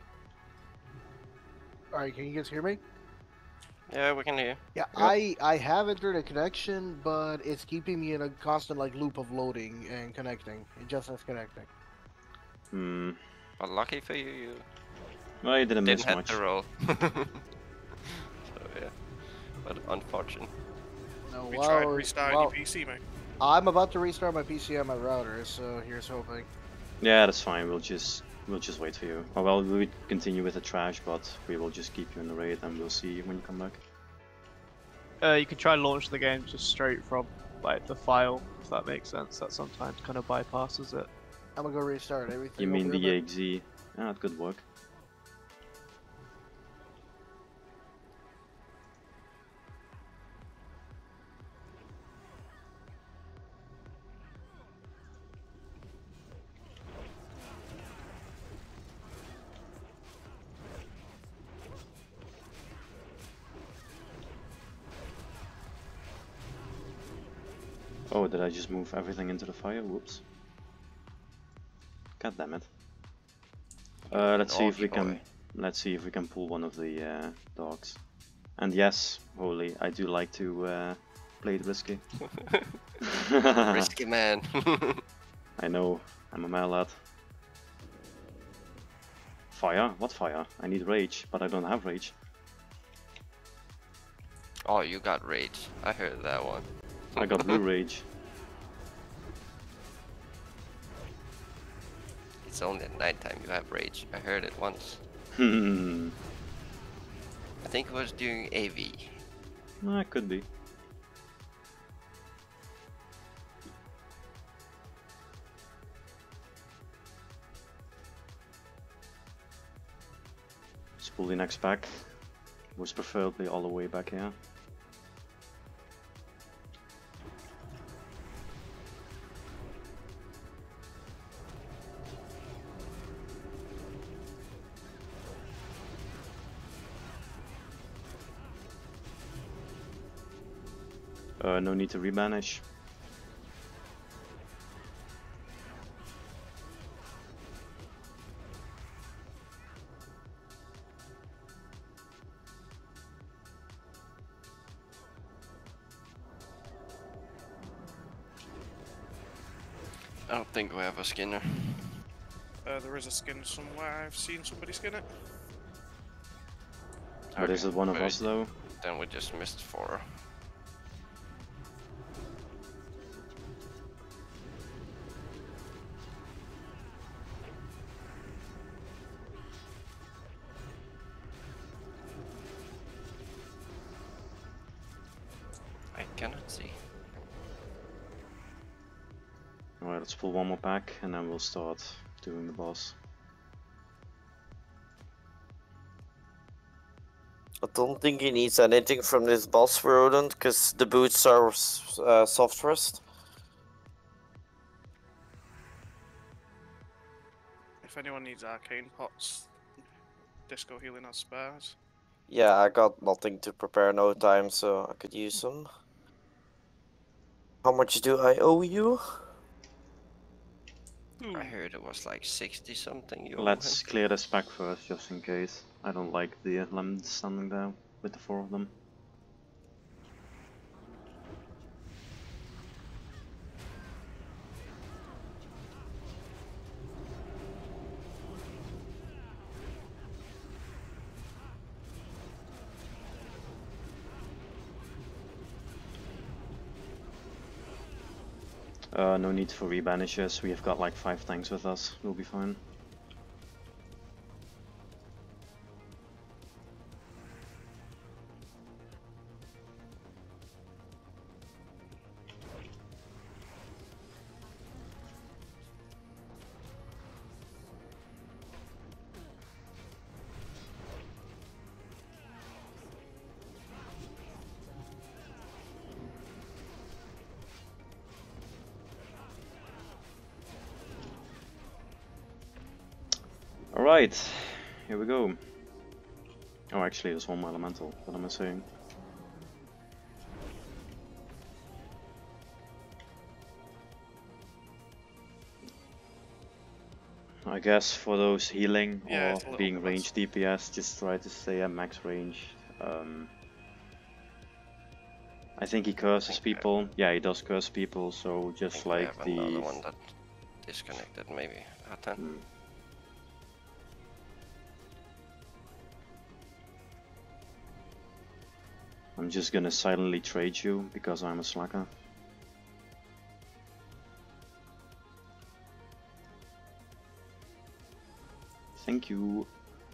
Alright, can you guys hear me? Yeah, we can hear. Yeah, I I have internet connection, but it's keeping me in a constant like loop of loading and connecting. It just says connecting. Hmm. But lucky for you, you Well, he didn't miss didn't have much. to roll. So yeah, but unfortunate. No, We well, tried restarting well, your P C, mate. I'm about to restart my P C on my router, so here's hoping. Yeah, that's fine. We'll just we'll just wait for you. Oh, well, we'll continue with the trash, but we will just keep you in the raid, and we'll see you when you come back. Uh, you can try and launch the game just straight from like the file, if that makes sense. That sometimes kind of bypasses it. I'm gonna go restart everything. You mean over the there, E X E? Yeah, it could work. Oh, did I just move everything into the fire? Whoops. God damn it. Uh, let's see if we can. Let's see if we can pull one of the uh, dogs. And yes, Holy, I do like to uh, play it risky. Risky man. I know, I'm a mad lad. Fire? What fire? I need rage, but I don't have rage. Oh, you got rage. I heard that one. I got blue rage. It's only at nighttime you have rage. I heard it once. Hmm. I think it was during A V. Nah, it could be. Let's pull the next back. Was preferably all the way back here. Uh, no need to rebanish. I don't think we have a skinner. Uh, there is a skin somewhere. I've seen somebody skin it. But is it one of maybe us though? Then we just missed four. I cannot see. Alright, let's pull one more pack and then we'll start doing the boss. I don't think he needs anything from this boss rodent, because the boots are uh, soft rest. If anyone needs arcane pots, Disco Healing has spares. Yeah, I got nothing to prepare no time, so I could use them. How much do I owe you? I heard it was like sixty something. You owe Let's him. clear this pack first, just in case. I don't like the uh, lemons standing there with the four of them. Uh, no need for rebanishes, we have got like five tanks with us, we'll be fine. Alright, here we go. Oh, actually, there's one more elemental. What am I saying? I guess for those healing Yeah, or it's a little being bit range D P S, just try to stay at max range. Um, I think he curses Okay. people. Yeah, he does curse people, so I just think we like have the. another one that disconnected, maybe. Aten. Hmm. I'm just gonna silently trade you because I'm a slacker. Thank you.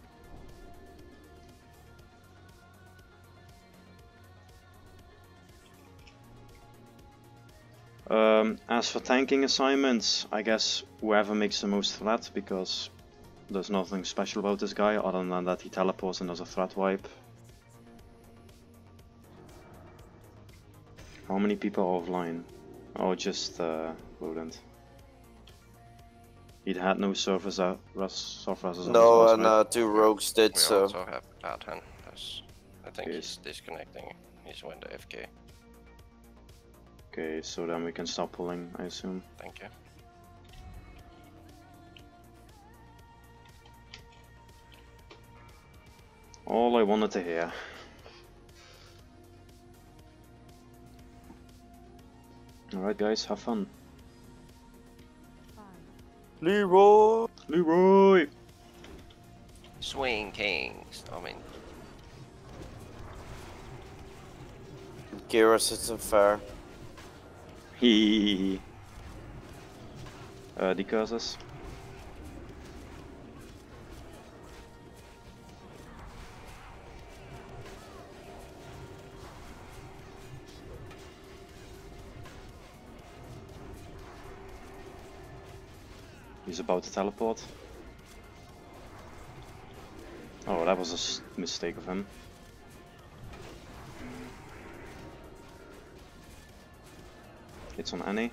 Um, as for tanking assignments, I guess whoever makes the most threat, because there's nothing special about this guy other than that he teleports and does a threat wipe. How many people are offline? Oh, just uh, Rodent. He had no surface uh, surfaces on No, his and last uh, two rogues did, We so. also have Aten. That's- I think Okay. he's disconnecting. He's went to F K. Okay, so then we can stop pulling, I assume. Thank you. All I wanted to hear. Alright guys, have fun. Five, Leroy! Leroy! Swing Kings. I mean, Gyros isn't fair. Hehehe. Uh, decurses. He's about to teleport. Oh, that was a s mistake of him. It's on Annie.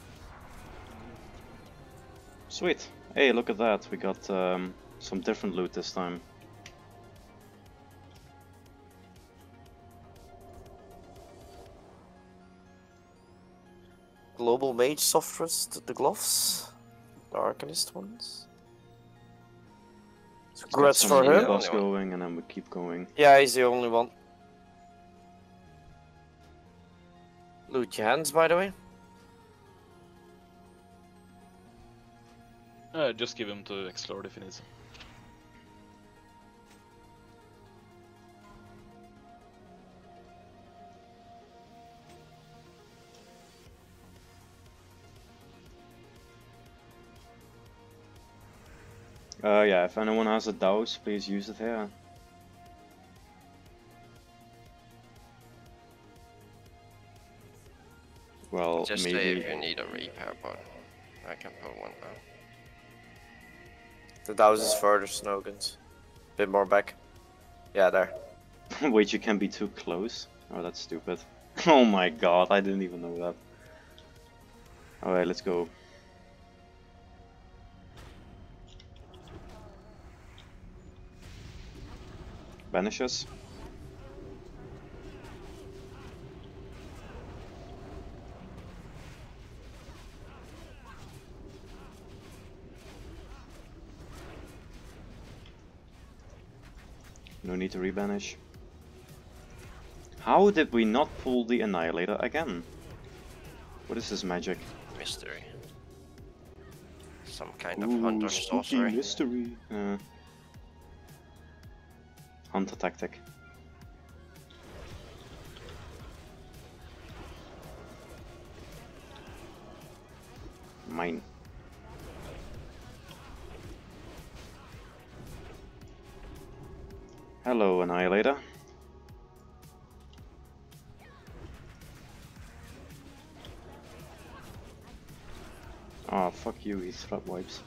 Sweet. Hey, look at that. We got um, some different loot this time. Global Mage soft rest, the gloves. The Arcanist ones. Let's get Congrats some for new him. boss going and then we keep going. Yeah, he's the only one. Loot your hands, by the way. Uh, just give him to X-Lord if he needs. Uh, yeah, if anyone has a douse, please use it here. Well, just say maybe. if you need a repair pod. I can pull one down. The Douse is further, Snogans. Bit more back. Yeah, there. Wait, you can be too close? Oh, that's stupid. Oh my god, I didn't even know that. Alright, let's go. Banishes. No need to rebanish. How did we not pull the Annihilator again? What is this magic? Mystery. Some kind of Ooh, hunter spooky sorcery. mystery. Uh, hunter tactic. mine. Hello, Annihilator. Ah, oh, fuck you, he threat wipes.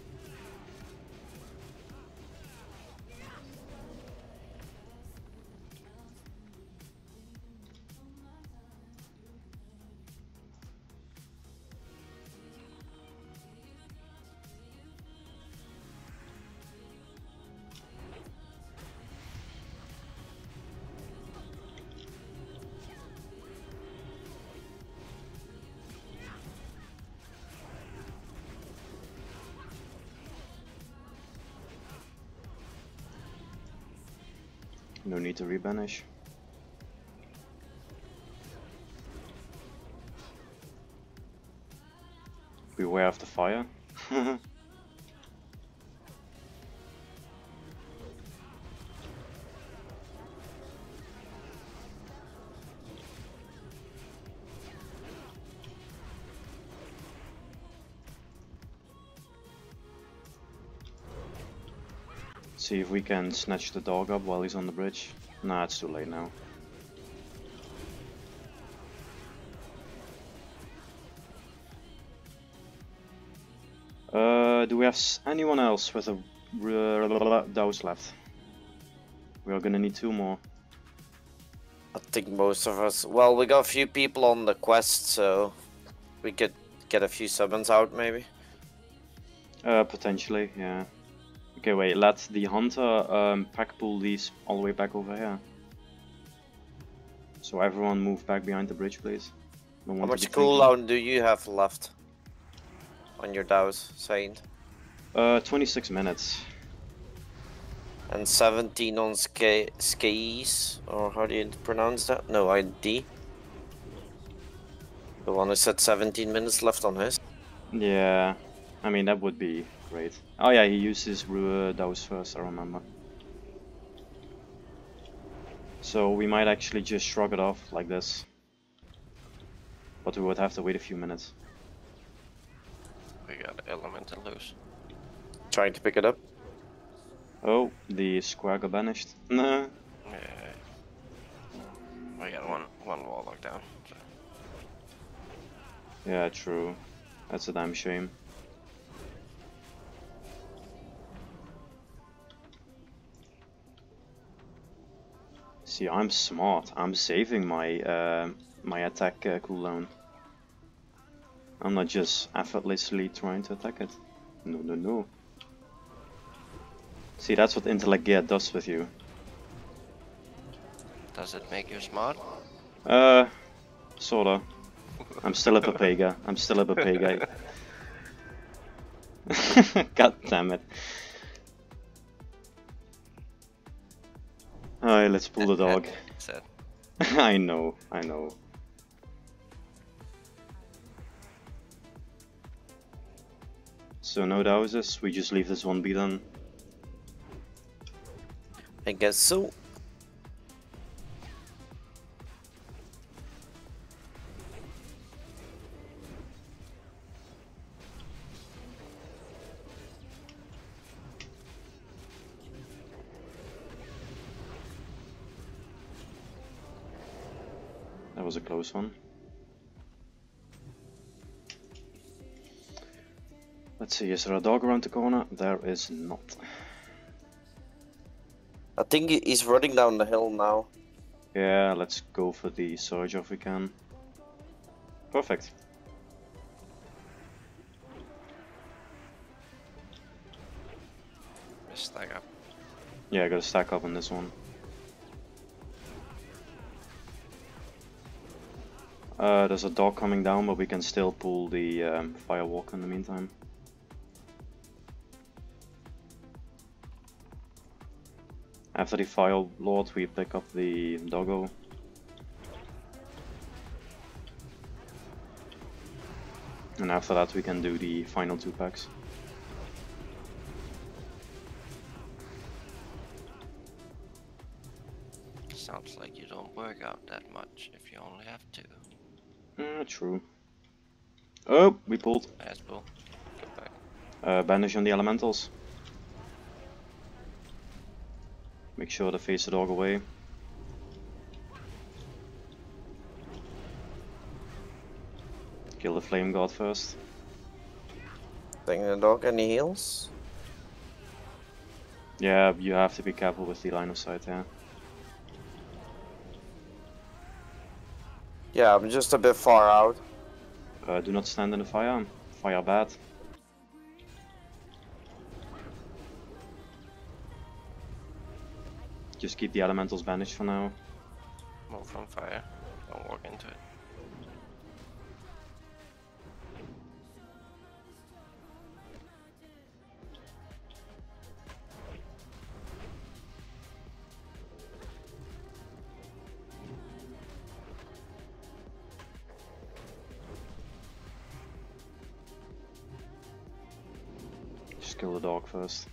No need to rebanish. Beware of the fire. See if we can snatch the dog up while he's on the bridge. Nah, it's too late now. Uh, do we have s anyone else with a dose left? We are gonna need two more. I think most of us. Well, we got a few people on the quest, so we could get a few summons out, maybe. Uh, potentially, yeah. Okay, wait, let the hunter um, pack pull these all the way back over here. So everyone move back behind the bridge, please. How much cooldown do you have left on your dows, Saint? Uh, twenty-six minutes. And seventeen on sk skis, or how do you pronounce that? No, I D. The one who said seventeen minutes left on his. Yeah, I mean that would be great. Oh yeah, he uses uh, those first, I remember. So we might actually just shrug it off like this. But we would have to wait a few minutes. We got elemental loose. Trying to pick it up. Oh, the square got banished. Nah. Yeah. We got one one warlock down. So. Yeah, true. That's a damn shame. See, I'm smart. I'm saving my uh, my attack uh, cooldown. I'm not just effortlessly trying to attack it. No, no, no. See, that's what Intellect Gear does with you. Does it make you smart? Uh, sorta. I'm still a Papega. I'm still a Papega. God damn it. Alright, let's pull the dog. I know, I know. So no dowses, we just leave this one be done. I guess so. That was a close one. Let's see, is there a dog around the corner? There is not. I think he's running down the hill now. Yeah, let's go for the surge if we can. Perfect. Stack up. Yeah, I gotta stack up on this one. Uh, there's a dog coming down, but we can still pull the um, firewalk in the meantime. After the Fire Lord, we pick up the doggo. And after that, we can do the final two packs. Sounds like you don't work out that much if you only have two. Uh, true. Oh, we pulled. As bull. Go back. Uh, banish on the elementals. Make sure to face the dog away. Kill the flame god first. Taking the dog, any heals? Yeah, you have to be careful with the line of sight, yeah. Yeah, I'm just a bit far out. Uh, do not stand in the fire. Fire bad. Just keep the elementals banished for now. Move from fire. Don't walk into it. Just kill the dog first.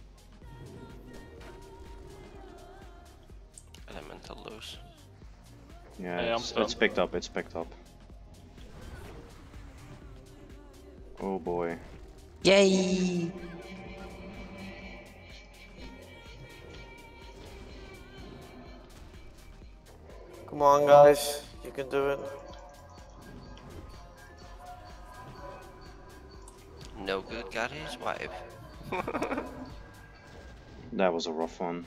Elemental loose. Yeah, Hey, I'm it's, it's stunned. picked up, it's picked up. Oh boy. Yay! Come on, guys, you can do it. No good got his wife. That was a rough one.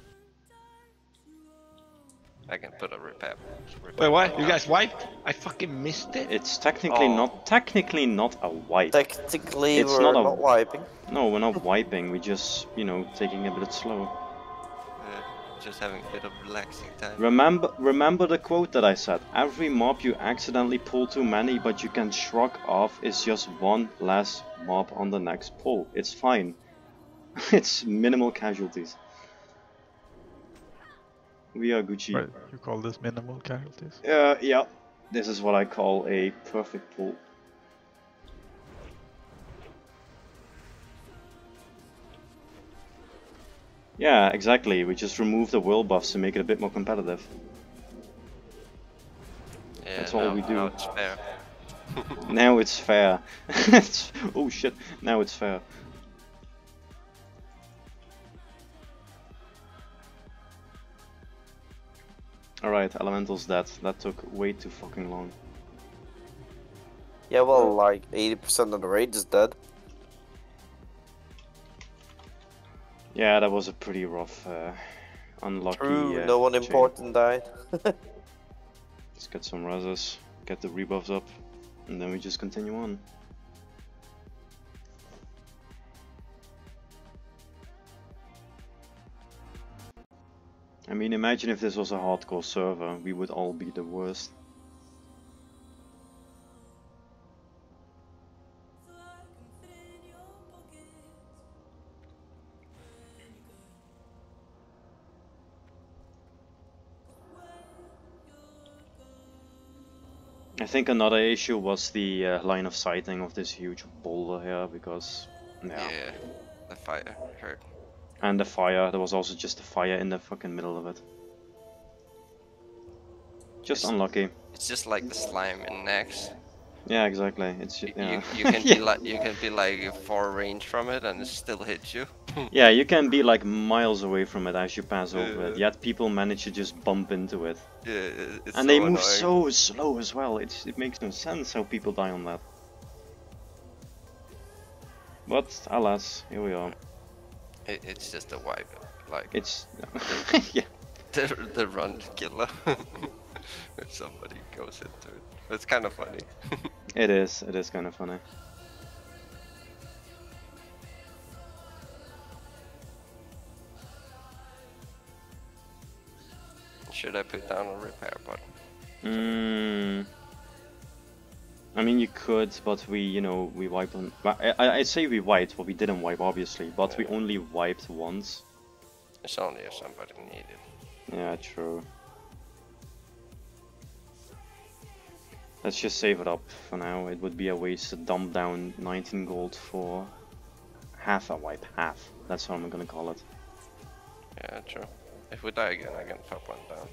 I can put a repair. Wait, repair what? point You down. guys wiped? I fucking missed it. It's technically Oh. not technically not a wipe. Technically, It's we're not not, a- wiping. No, we're not wiping, we're just, you know, taking a bit slow. Yeah, just having a bit of relaxing time. Remember remember the quote that I said, every mob you accidentally pull too many but you can shrug off is just one less mob on the next pull. It's fine. It's minimal casualties. We are Gucci. Right, you call this minimal casualties? Uh, yeah, this is what I call a perfect pull. Yeah, exactly. We just remove the world buffs to make it a bit more competitive. Yeah, That's all now- we do. Now it's fair. Now it's fair. It's- oh shit, now it's fair. Alright, elemental's dead. That took way too fucking long. Yeah, well, like eighty percent of the raid is dead. Yeah, that was a pretty rough, uh, unlucky. True, uh, no one chain. important died. Let's get some reses, get the rebuffs up, and then we just continue on. I mean, imagine if this was a hardcore server, we would all be the worst. I think another issue was the uh, line of sighting of this huge boulder here, because yeah. Yeah, the fire hurt. And the fire, there was also just a fire in the fucking middle of it. Just It's- unlucky. It's just like the slime in Nex. Yeah, exactly. It's ju- You, yeah. you can Yeah. be like you can be like far range from it and it still hits you. Yeah, you can be like miles away from it as you pass over it, Yeah. yet people manage to just bump into it. Yeah, it- it's And so they move annoying. so slow as well, it's, it makes no sense how people die on that. But alas, here we are. It, it's just a wipe, like It's... yeah. the the run killer. If somebody goes into it, it's kind of funny. It is, it is kind of funny. Should I put down a repair button? Mm. I mean, you could, but we, you know, we wiped on. Well, I, I I'd say we wiped, but we didn't wipe, obviously. But we only wiped once. It's only if somebody needed. Yeah, true. Let's just save it up for now. It would be a waste to dump down nineteen gold for half a wipe. Half. That's what I'm gonna call it. Yeah, true. If we die again, I can pop one down.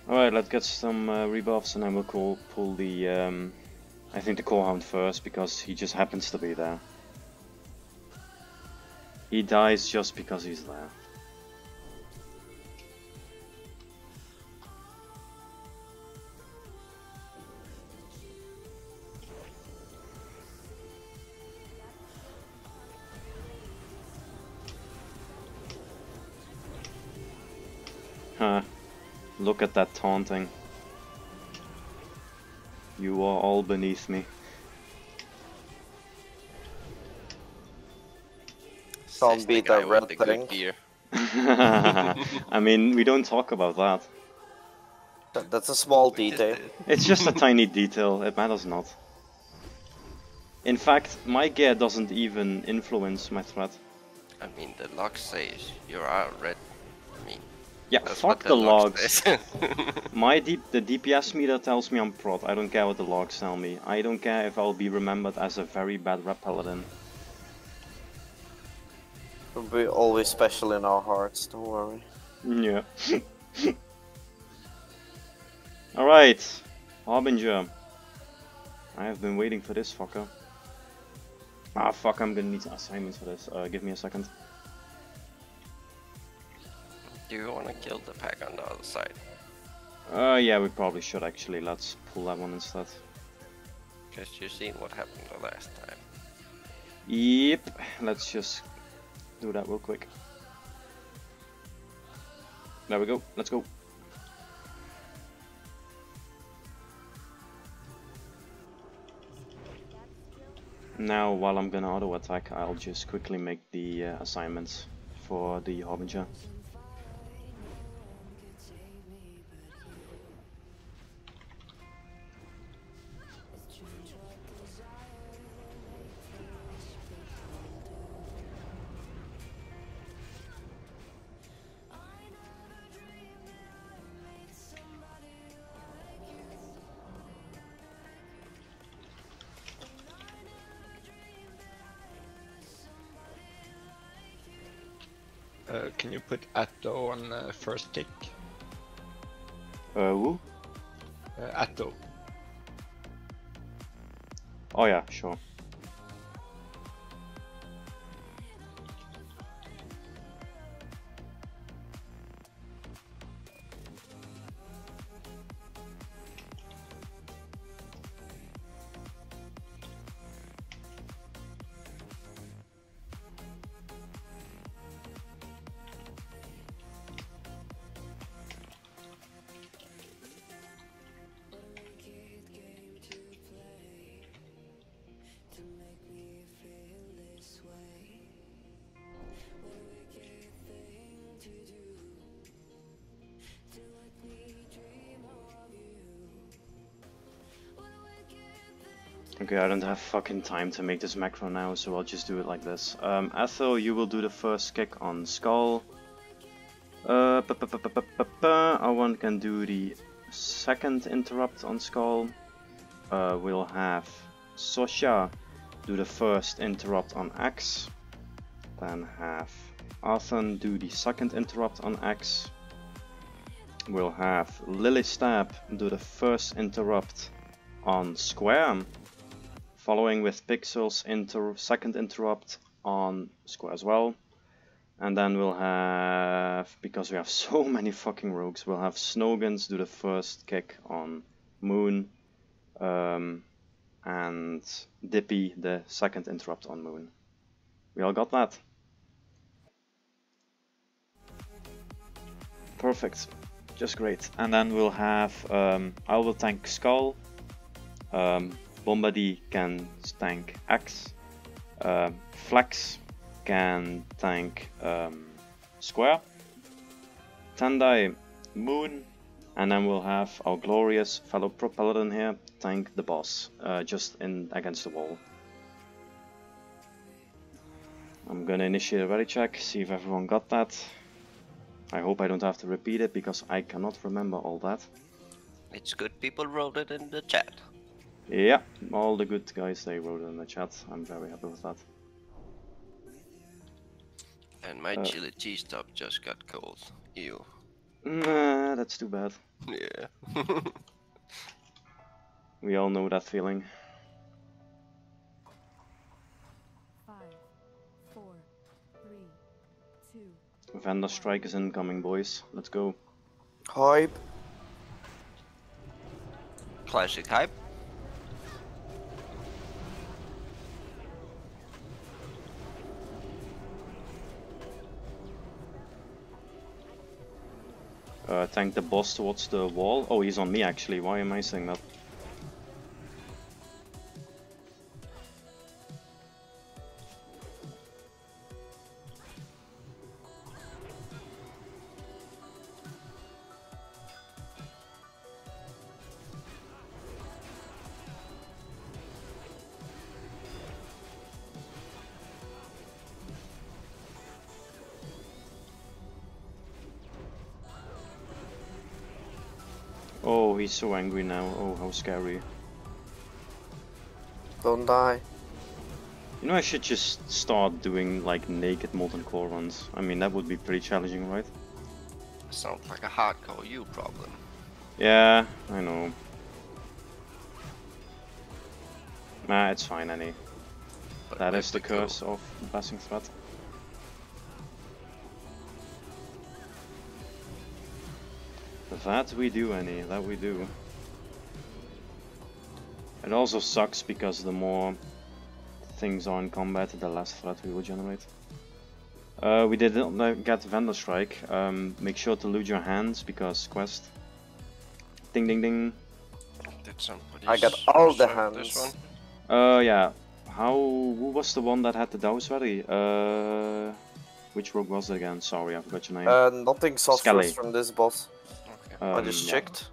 Alright, let's get some uh, rebuffs and then we'll call, pull the, um, I think the Core Hound first, because he just happens to be there. He dies just because he's there. Huh. Look at that taunting. You are all beneath me. Can't beat that red thing. Gear. I mean, we don't talk about that. That, that's a small detail. It's just a tiny detail, it matters not. In fact, my gear doesn't even influence my threat. I mean, the log says you're out red. I mean, yeah, that's fuck what the, the log logs. My D the D P S meter tells me I'm prot. I don't care what the logs tell me. I don't care if I'll be remembered as a very bad rep paladin. We'll be always special in our hearts, don't worry. Yeah. Alright, Harbinger. I have been waiting for this fucker. Ah fuck, I'm gonna need assignments for this. Uh, give me a second. Do you want to kill the pack on the other side? Uh, yeah, we probably should actually. Let's pull that one instead. Because you've seen what happened the last time. Yep, let's just do that real quick. There we go, let's go. Now, while I'm gonna auto attack, I'll just quickly make the uh, assignments for the Harbinger. Uh, can you put Atto on uh, first tick? Uh, who? Uh, Atto. Oh yeah, sure. Okay, I don't have fucking time to make this macro now, so I'll just do it like this. Um, Atho, you will do the first kick on Skull. Uh, pa -pa -pa -pa -pa -pa -pa. Owen can do the second interrupt on Skull. Uh, we'll have Sosha do the first interrupt on Axe. Then have Arthur do the second interrupt on Axe. We'll have Lily Stab do the first interrupt on Square. Following with Pixel's inter second interrupt on Square as well. And then we'll have, because we have so many fucking rogues, we'll have Snogans do the first kick on Moon. Um, and Dippy the second interrupt on Moon. We all got that? Perfect. Just great. And then we'll have, um, I will tank Skull. Um, Bombadil can tank Axe, uh, Flex can tank um, Square, Tendai Moon, and then we'll have our glorious fellow pro paladin here tank the boss, uh, just in against the wall. I'm gonna initiate a ready check, see if everyone got that. I hope I don't have to repeat it because I cannot remember all that. It's good people wrote it in the chat. Yeah, all the good guys, they wrote it in the chat. I'm very happy with that. And my Uh, chili cheese top just got cold. Ew. Nah, that's too bad. Yeah. We all know that feeling. Five, four, three, two. Vandal Strike is incoming, boys. Let's go. Hype. Classic hype. Uh, tank the boss towards the wall. Oh, he's on me actually. Why am I saying that? Oh, he's so angry now. Oh, how scary. Don't die. You know, I should just start doing like naked molten core runs. I mean, that would be pretty challenging, right? Sounds like a hardcore you problem. Yeah, I know. Nah, it's fine, Annie. But That where's is the the curse of Blessing Threat. That we do, Annie, that we do. It also sucks because the more things are in combat, the less threat we will generate. Uh, we did not get Vandal Strike. Um, make sure to loot your hands because quest. Ding ding ding. Did somebody I got all the surf this hands. one? Uh, yeah. How? Who was the one that had the Dowsberry? Uh, which rogue was it again? Sorry, I forgot your name. Uh, nothing suffers Skelly. from this boss. Okay. I Um, just yeah. checked.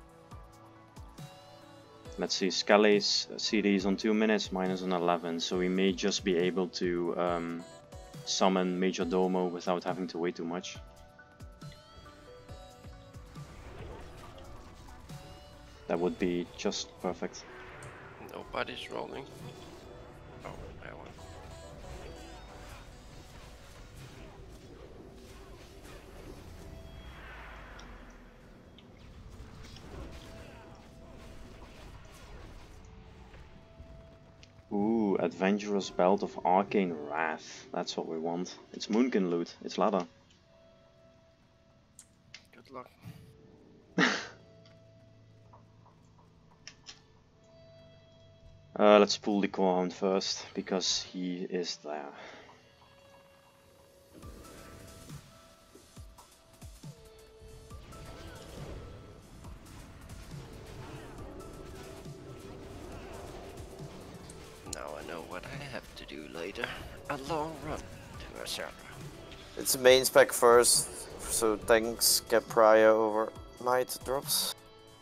Let's see, Skelly's C D is on two minutes, mine is on eleven, so we may just be able to um, summon Major Domo without having to wait too much. That would be just perfect. Nobody's rolling. Oh, that one. Ooh, Adventurous Belt of Arcane Wrath. That's what we want. It's Moonkin loot, it's ladder. Good luck. Uh, let's pull the core hound first, because he is there. Now I know what I have to do later. A long run to Azara. It's main spec first, so tanks get prior over might drops.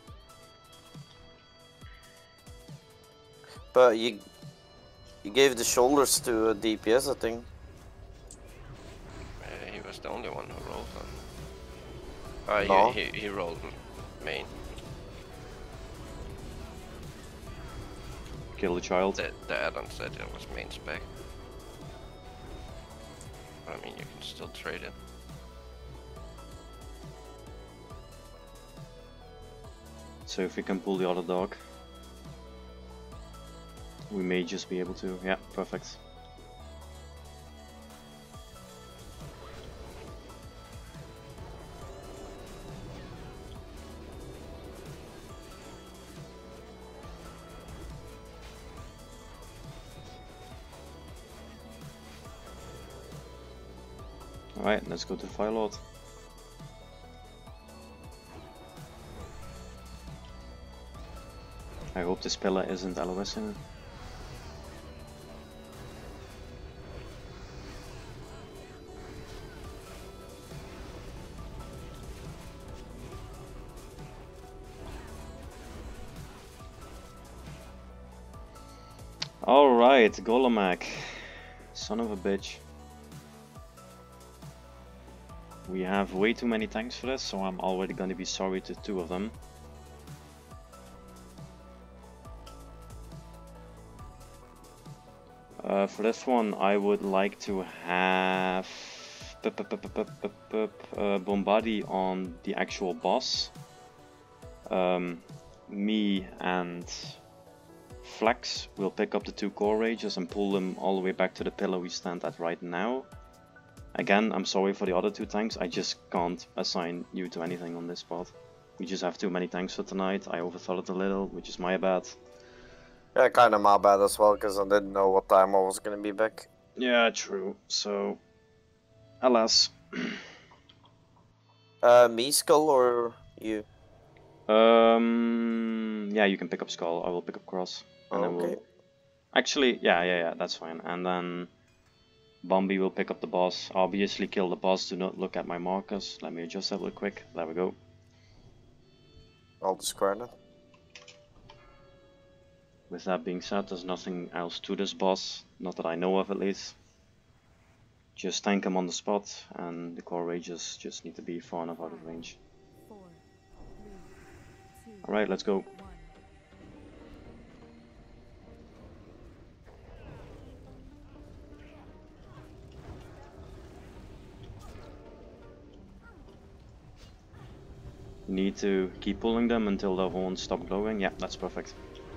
But you you gave the shoulders to a D P S, I think. Uh, he was the only one who rolled on. Uh, No. he, he, he rolled m- main. Kill the child. The, the add-on said it was main spec. But I mean, you can still trade it. So if we can pull the other dog, we may just be able to. Yeah, perfect. Alright, let's go to the Fire Lord. I hope this pillar isn't LOSing. Alright, Golomak. Son of a bitch. We have way too many tanks for this, so I'm already gonna be sorry to two of them. Uh, for this one, I would like to have p- p- p- p- p- p- p- uh, Bombardi on the actual boss. Um, me and Flex will pick up the two core rages and pull them all the way back to the pillar we stand at right now. Again, I'm sorry for the other two tanks, I just can't assign you to anything on this spot. We just have too many tanks for tonight, I overthought it a little, which is my bad. Yeah, kind of my bad as well, because I didn't know what time I was gonna be back. Yeah, true, so... alas. uh, me, Skull, or you? Um, yeah, you can pick up Skull, I will pick up Cross. And Okay. then we'll... Actually, yeah, yeah, yeah, that's fine. And then... Bombi will pick up the boss, obviously kill the boss, do not look at my markers. Let me adjust that real quick, there we go. I'll discard it. With that being said, there's nothing else to this boss, not that I know of at least. Just tank him on the spot, and the core rages just need to be far enough out of range. Alright, let's go. You need to keep pulling them until the horns stop glowing. Yeah, that's perfect.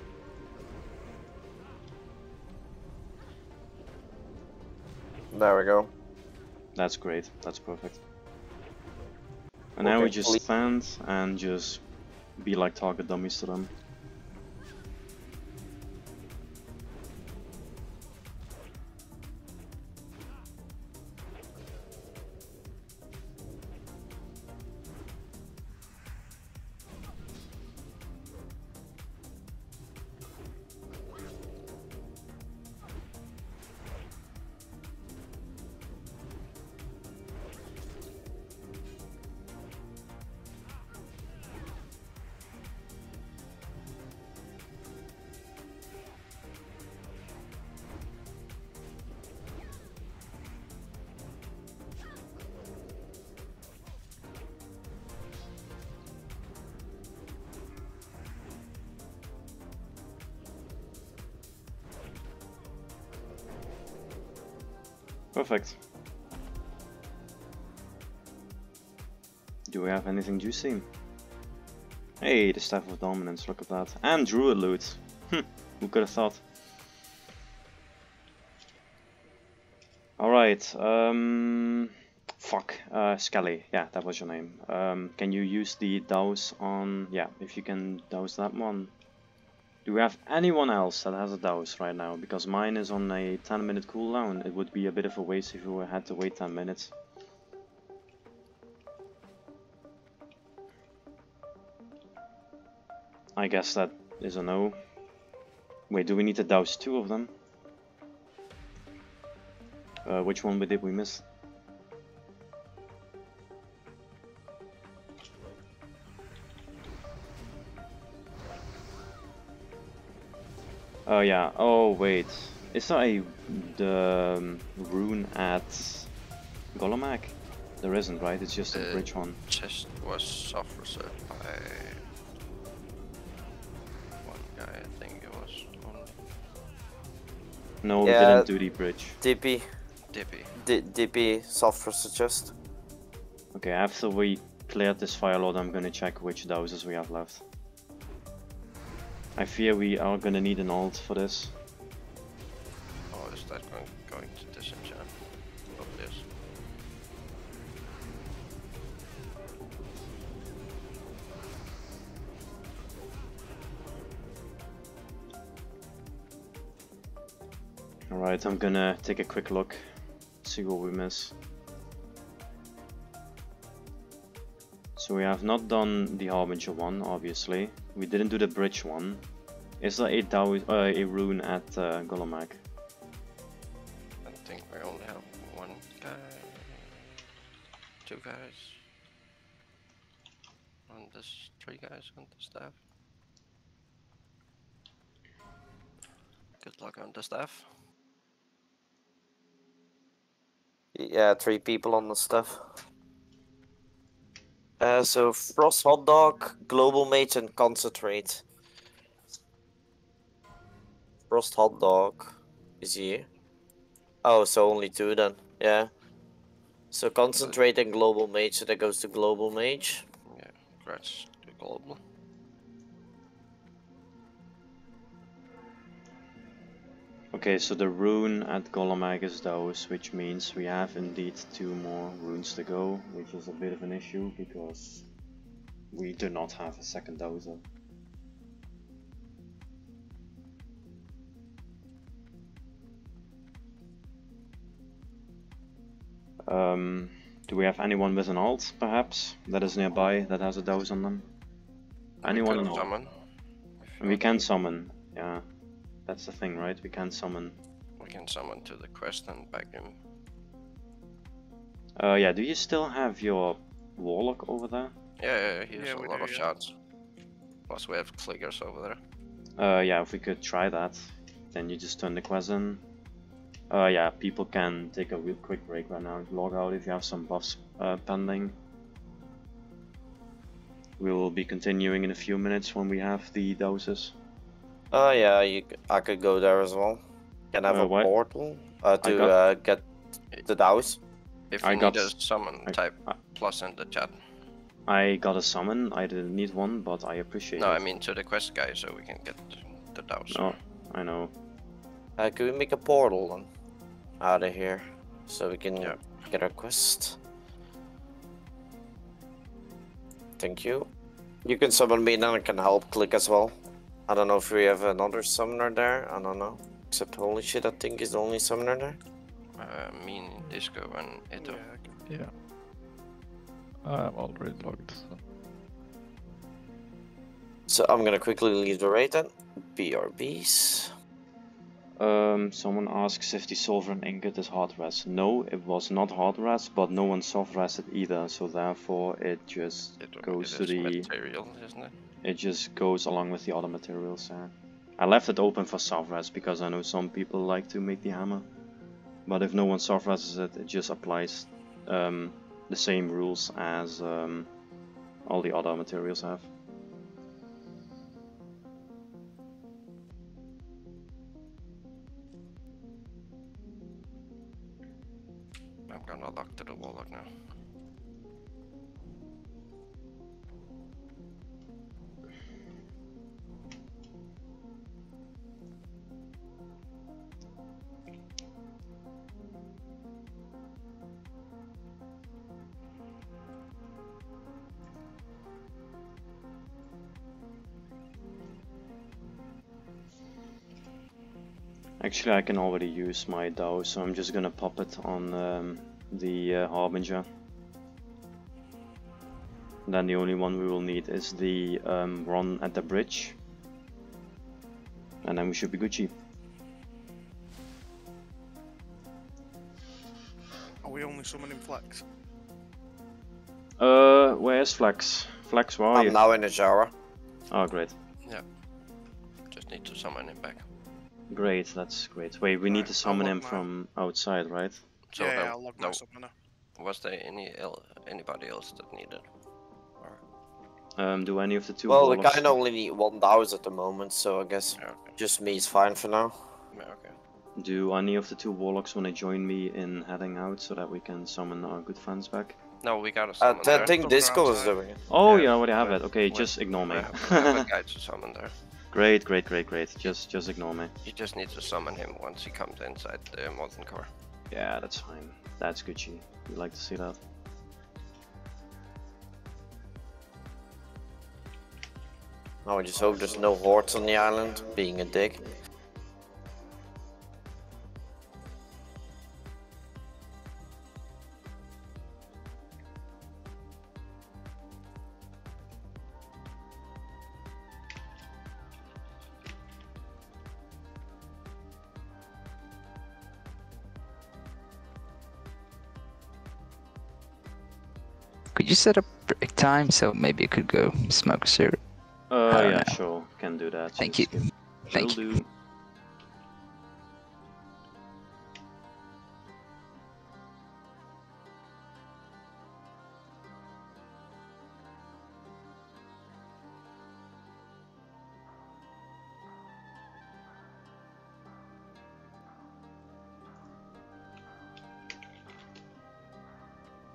There we go. That's great, that's perfect. And now we just stand and just be like target dummies to them. Perfect. Do we have anything juicy? Hey, the Staff of Dominance, look at that. And Druid loot. Hm, who could have thought? Alright, um... fuck, uh, Skelly, yeah, that was your name. Um, can you use the douse on... yeah, if you can douse that one. Do we have anyone else that has a douse right now? Because mine is on a ten minute cooldown. It would be a bit of a waste if we had to wait ten minutes. I guess that is a no. Wait, do we need to douse two of them? Uh, which one did we miss? Oh yeah, oh wait, is there a the um, rune at Golomak? There isn't, right? It's just a The bridge one. chest was soft reserved by one guy, I think it was only. No, Yeah, we didn't do the bridge. Dippy. Dippy. D Dippy, soft for suggest. Okay, after we cleared this fire load, I'm gonna check which doses we have left. I fear we are gonna need an ult for this. Oh, is that going, going to disenchant? Oh, yes. Alright, I'm gonna take a quick look, see what we miss. So we have not done the Harbinger one, obviously. We didn't do the bridge one. Is there a, Dow uh, a rune at uh, Golomak? I think we only have one guy, two guys, and this three guys on the staff. Good luck on the staff. Yeah, three people on the stuff. Uh, so Frost Hot Dog, Global Mage, and Concentrate. Frost Hot Dog is here. Oh, so only two then. Yeah. So concentrating global mage, so that goes to global mage. Yeah, scratch the global. Okay, so the rune at Golomag is those, which means we have indeed two more runes to go, which is a bit of an issue because we do not have a second dozer. Um, do we have anyone with an alt, perhaps, that is nearby, that has a doze on them? Anyone We at all? summon. And we can summon, yeah. That's the thing, right? We can summon. We can summon to the quest and back him. Uh, yeah, do you still have your Warlock over there? Yeah, yeah, he has Yeah, a we lot do, of yeah. shots. Plus we have clickers over there. Uh, yeah, if we could try that. Then you just turn the quest in. Uh, yeah, people can take a real quick break right now. Log out if you have some buffs uh, pending. We will be continuing in a few minutes when we have the doses. Oh yeah, you, c- I could go there as well. Can I have Uh, a what? portal uh, I to got- uh, get the douse? If I you got need a s- summon, I- type I- plus in the chat. I got a summon, I didn't need one, but I appreciate No, it. I mean to the quest guy, so we can get the douse. No, I know. Uh, can we make a portal then? Out of here. So we can Yeah. get our quest. Thank you. You can summon me, then I can help click as well. I don't know if we have another summoner there. I don't know. Except holy shit, I think is the only summoner there. Uh, mean Disco and Ito. Yeah, I can- Yeah. I'm already logged. So. So I'm gonna quickly leave the raid then. B R Bs. Um, someone asks if the Sovereign Ingot is hard rest. No, it was not hard rest, but no one soft rested either, so therefore it just It, goes it to is the... material, isn't it? It just goes along with the other materials. Uh. I left it open for soft rest because I know some people like to make the hammer. But if no one soft rests it, it just applies um, the same rules as um, all the other materials have. I'm gonna lock to the Warlock now. Actually, I can already use my Dow, so I'm just gonna pop it on um, the uh, Harbinger. Then the only one we will need is the um, run at the bridge. And then we should be Gucci. Are we only summoning Flex? Uh, where's Flex? Flex, where are I'm you? now in the shower. Oh, great. Yeah. Just need to summon him back. Great, that's great. Wait, we need Right, to I'll summon log him mine. from outside, right? So yeah, there- yeah, I'll log my no, summoner. was there any el anybody else that needed? Or, Um, do any of the two Well, we warlocks... kinda only need one douse at the moment, so I guess yeah, okay. just me is fine for now. Yeah, okay. Do any of the two warlocks want to join me in heading out so that we can summon our good friends back? No, we gotta I summon th- there. think Don't Disco go is outside. doing it. Oh, Yeah, you already have we- it. Okay, we- just ignore me. We have, we have a guy to summon there. Great, great, great, great. Just, just ignore me. You just need to summon him once he comes inside the molten core. Yeah, that's fine. That's Gucci. We like to see that. Now I just hope there's no hordes on the island, being a dick. Could you set up break time so maybe I could go smoke a cigarette? Uh, I don't yeah, know. sure. Can do that. Thank Just you. give- Thank Will you. do.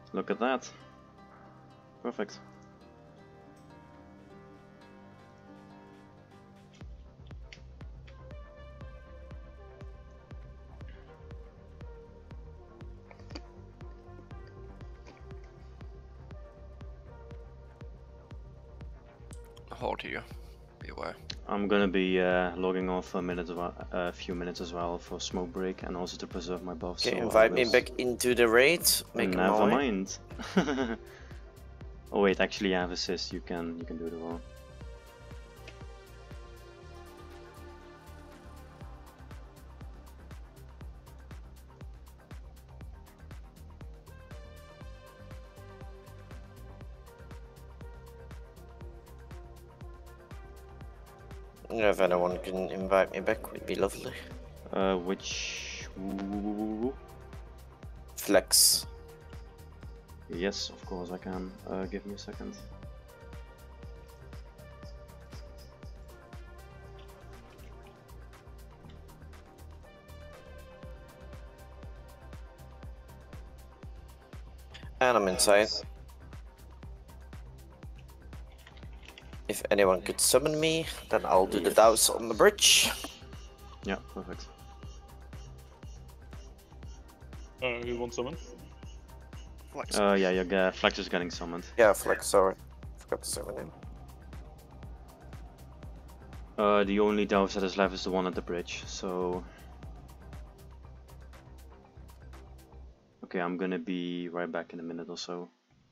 Look at that. Perfect. Hold here. Beware. I'm gonna be uh, logging off a minute, a uh, few minutes as well for smoke break and also to preserve my buffs. Okay, so invite I me will... back into the raid. Make Never a mind. Oh wait, actually I have assist. You can you can do it as well. If anyone can invite me back, would be lovely. Uh, which... Flex. Yes, of course I can. Uh, give me a second. And I'm inside. If anyone could summon me, then I'll do the douse on the bridge. Yeah, perfect. Uh, you want summon? Flex. Uh, yeah, your uh, Flex is getting summoned. Yeah, Flex, sorry. Forgot to summon him. Uh, the only douse that is left is the one at the bridge, so... Okay, I'm gonna be right back in a minute or so.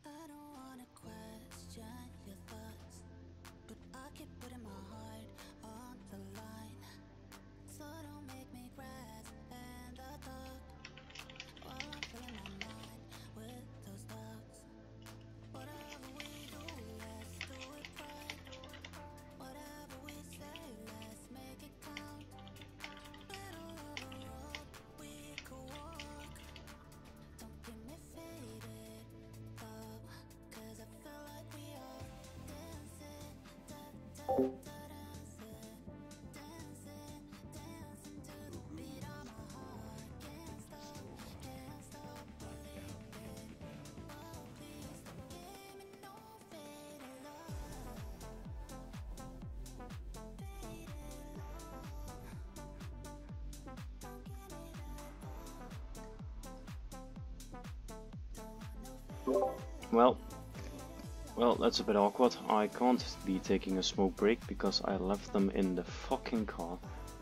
Well, well, that's a bit awkward. I can't be taking a smoke break because I left them in the fucking car.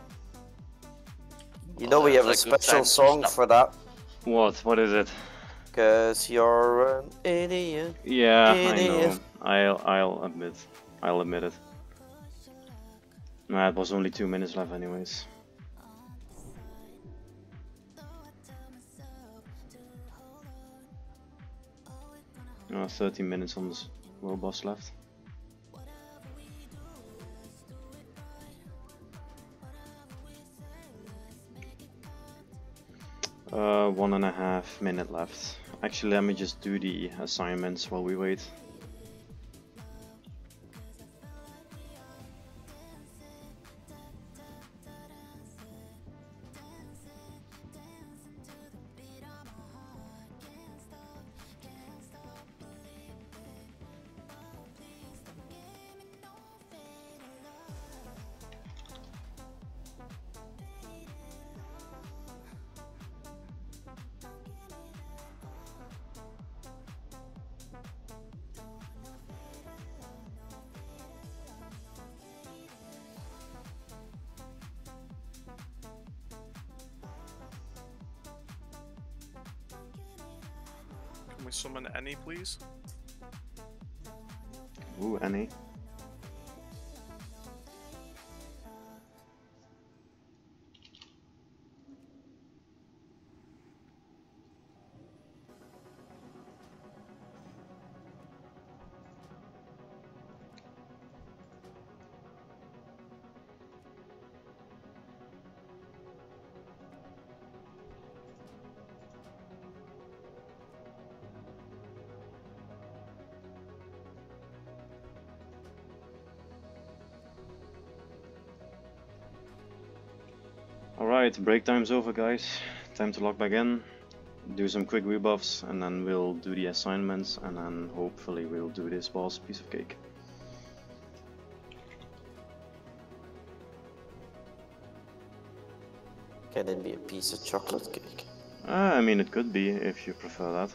You know we have a special song for that. What? What is it? Cause you're an idiot. Yeah, idiot. I know. I'll, I'll admit. I'll admit it. Nah, it was only two minutes left anyways. Uh, thirteen minutes on this world boss left. Uh, one and a half minute left. Actually, let me just do the assignments while we wait. Can we summon any, please? Ooh, any. Alright, break time's over, guys. Time to log back in. do some quick rebuffs, and then we'll do the assignments, and then hopefully we'll do this boss piece of cake. Can it be a piece of chocolate cake? Uh, I mean, it could be if you prefer that.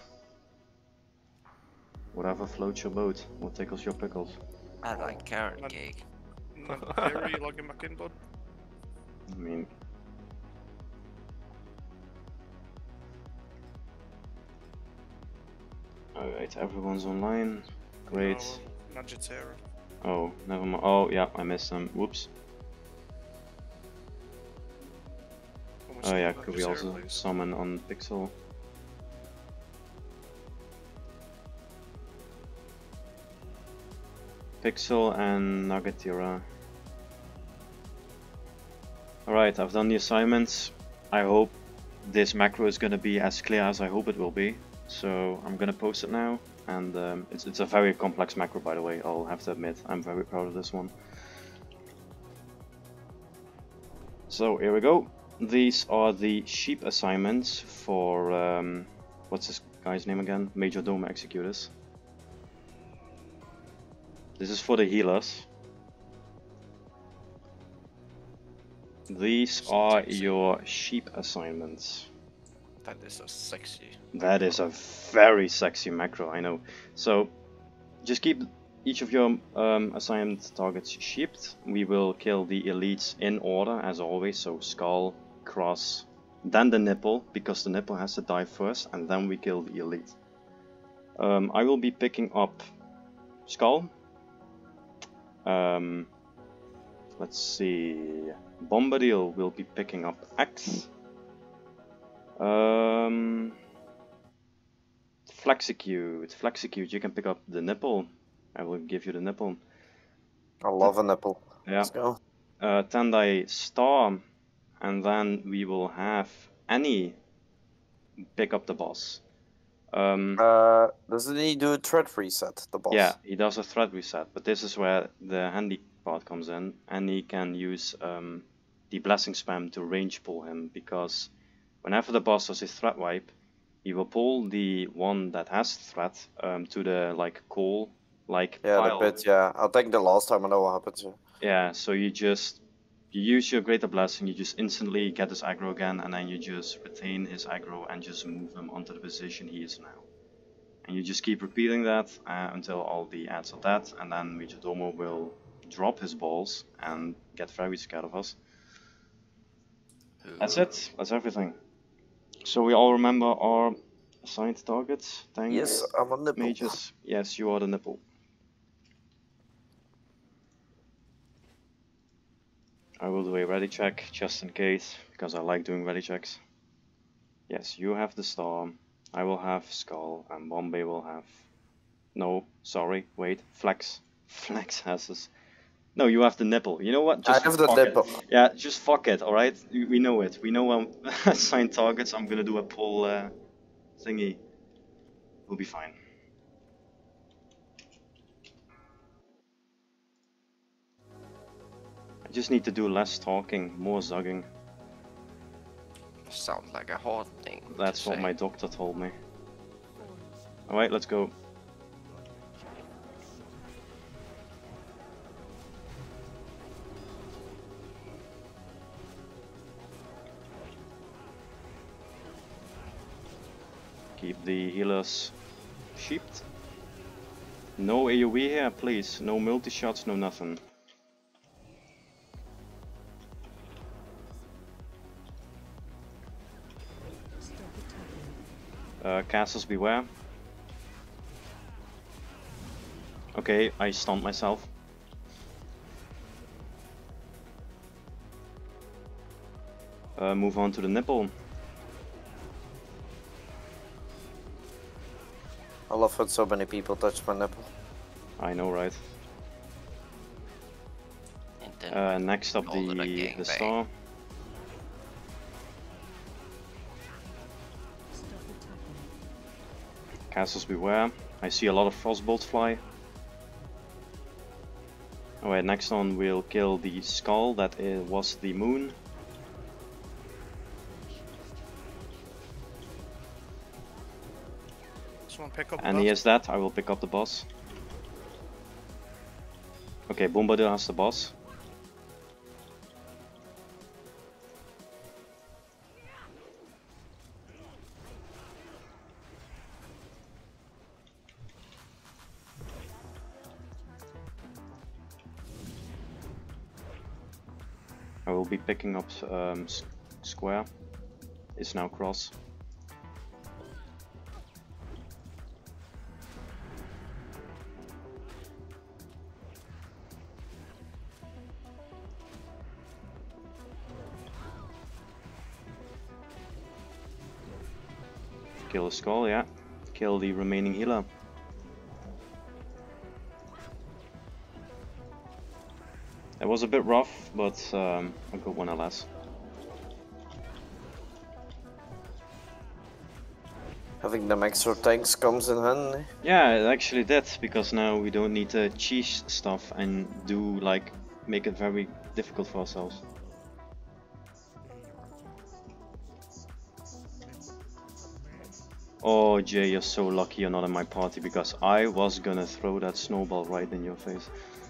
Whatever floats your boat, what tickles your pickles. I like carrot Man- cake. No, Are you logging back in, bud? I mean, alright, everyone's online. Great. No, Magitera. Oh, never mind. Oh, yeah, I missed them. Whoops. Oh yeah, could we also summon on Pixel? Pixel and Nagatira. Alright, I've done the assignments. I hope this macro is gonna be as clear as I hope it will be. So I'm gonna post it now. And um, it's, it's a very complex macro, by the way, I'll have to admit. I'm very proud of this one. So here we go. These are the sheep assignments for, um, what's this guy's name again? Major Dome Executors. This is for the healers. These are your sheep assignments. That is so sexy. That is a very sexy macro, I know. So, just keep each of your um, assigned targets sheeped. We will kill the elites in order, as always. So, Skull, Cross, then the Nipple, because the Nipple has to die first, and then we kill the elite. Um, I will be picking up Skull. Um, let's see. Bombadil will be picking up X. Um, Flexecute, Flexecute, you can pick up the Nipple. I will give you the Nipple. I love a nipple. Yeah. Let's go. Uh, Tendai Star, and then we will have Annie pick up the boss. Um, Uh, doesn't he do a threat reset, the boss? Yeah, he does a threat reset, but this is where the handy part comes in. Annie can use um, the blessing spam to range pull him, because whenever the boss does his threat wipe, he will pull the one that has threat um, to the like coal like Yeah, pile. the bit, yeah. I think the last time I know what happened to. Yeah, so you just you use your greater blessing, you just instantly get his aggro again, and then you just retain his aggro and just move him onto the position he is now. And you just keep repeating that uh, until all the ads are dead, and then Mijidomo will drop his balls and get very scared of us. That's it. That's everything. So we all remember our assigned targets. Thanks. Yes, I'm a nipple. Mages. Yes, you are the nipple. I will do a ready check just in case, because I like doing ready checks. Yes, you have the star. I will have Skull, and Bombay will have... No, sorry, wait, Flex. Flex has this. No, you have the nipple. You know what? Just I have the fuck nipple. It. Yeah, just fuck it, alright? We know it. We know um, assigned targets. I'm gonna do a pull uh, thingy. We'll be fine. I just need to do less talking, more zugging. Sounds like a hard thing. That's what say. my doctor told me. Alright, let's go. Keep the healers sheeped. No A O E here, please. No multi-shots, no nothing. Uh, castles beware. Okay, I stunned myself. Uh, move on to the nipple. I love when so many people touch my nipple. I know, right? Uh, next up, the, the, the star. Castles beware. I see a lot of frostbolts fly. Alright, next on we'll kill the skull that is, was the moon. pick up And the he boss. has that, I will pick up the boss. Okay, Bombadil has the boss. I will be picking up um, s square. It's now cross. Kill the skull, yeah. Kill the remaining healer. It was a bit rough, but um, a good one alas. Having them extra tanks comes in handy. Yeah, it actually did, because now we don't need to cheese stuff and do like make it very difficult for ourselves. Oh Jay, you're so lucky you're not in my party, because I was gonna throw that snowball right in your face.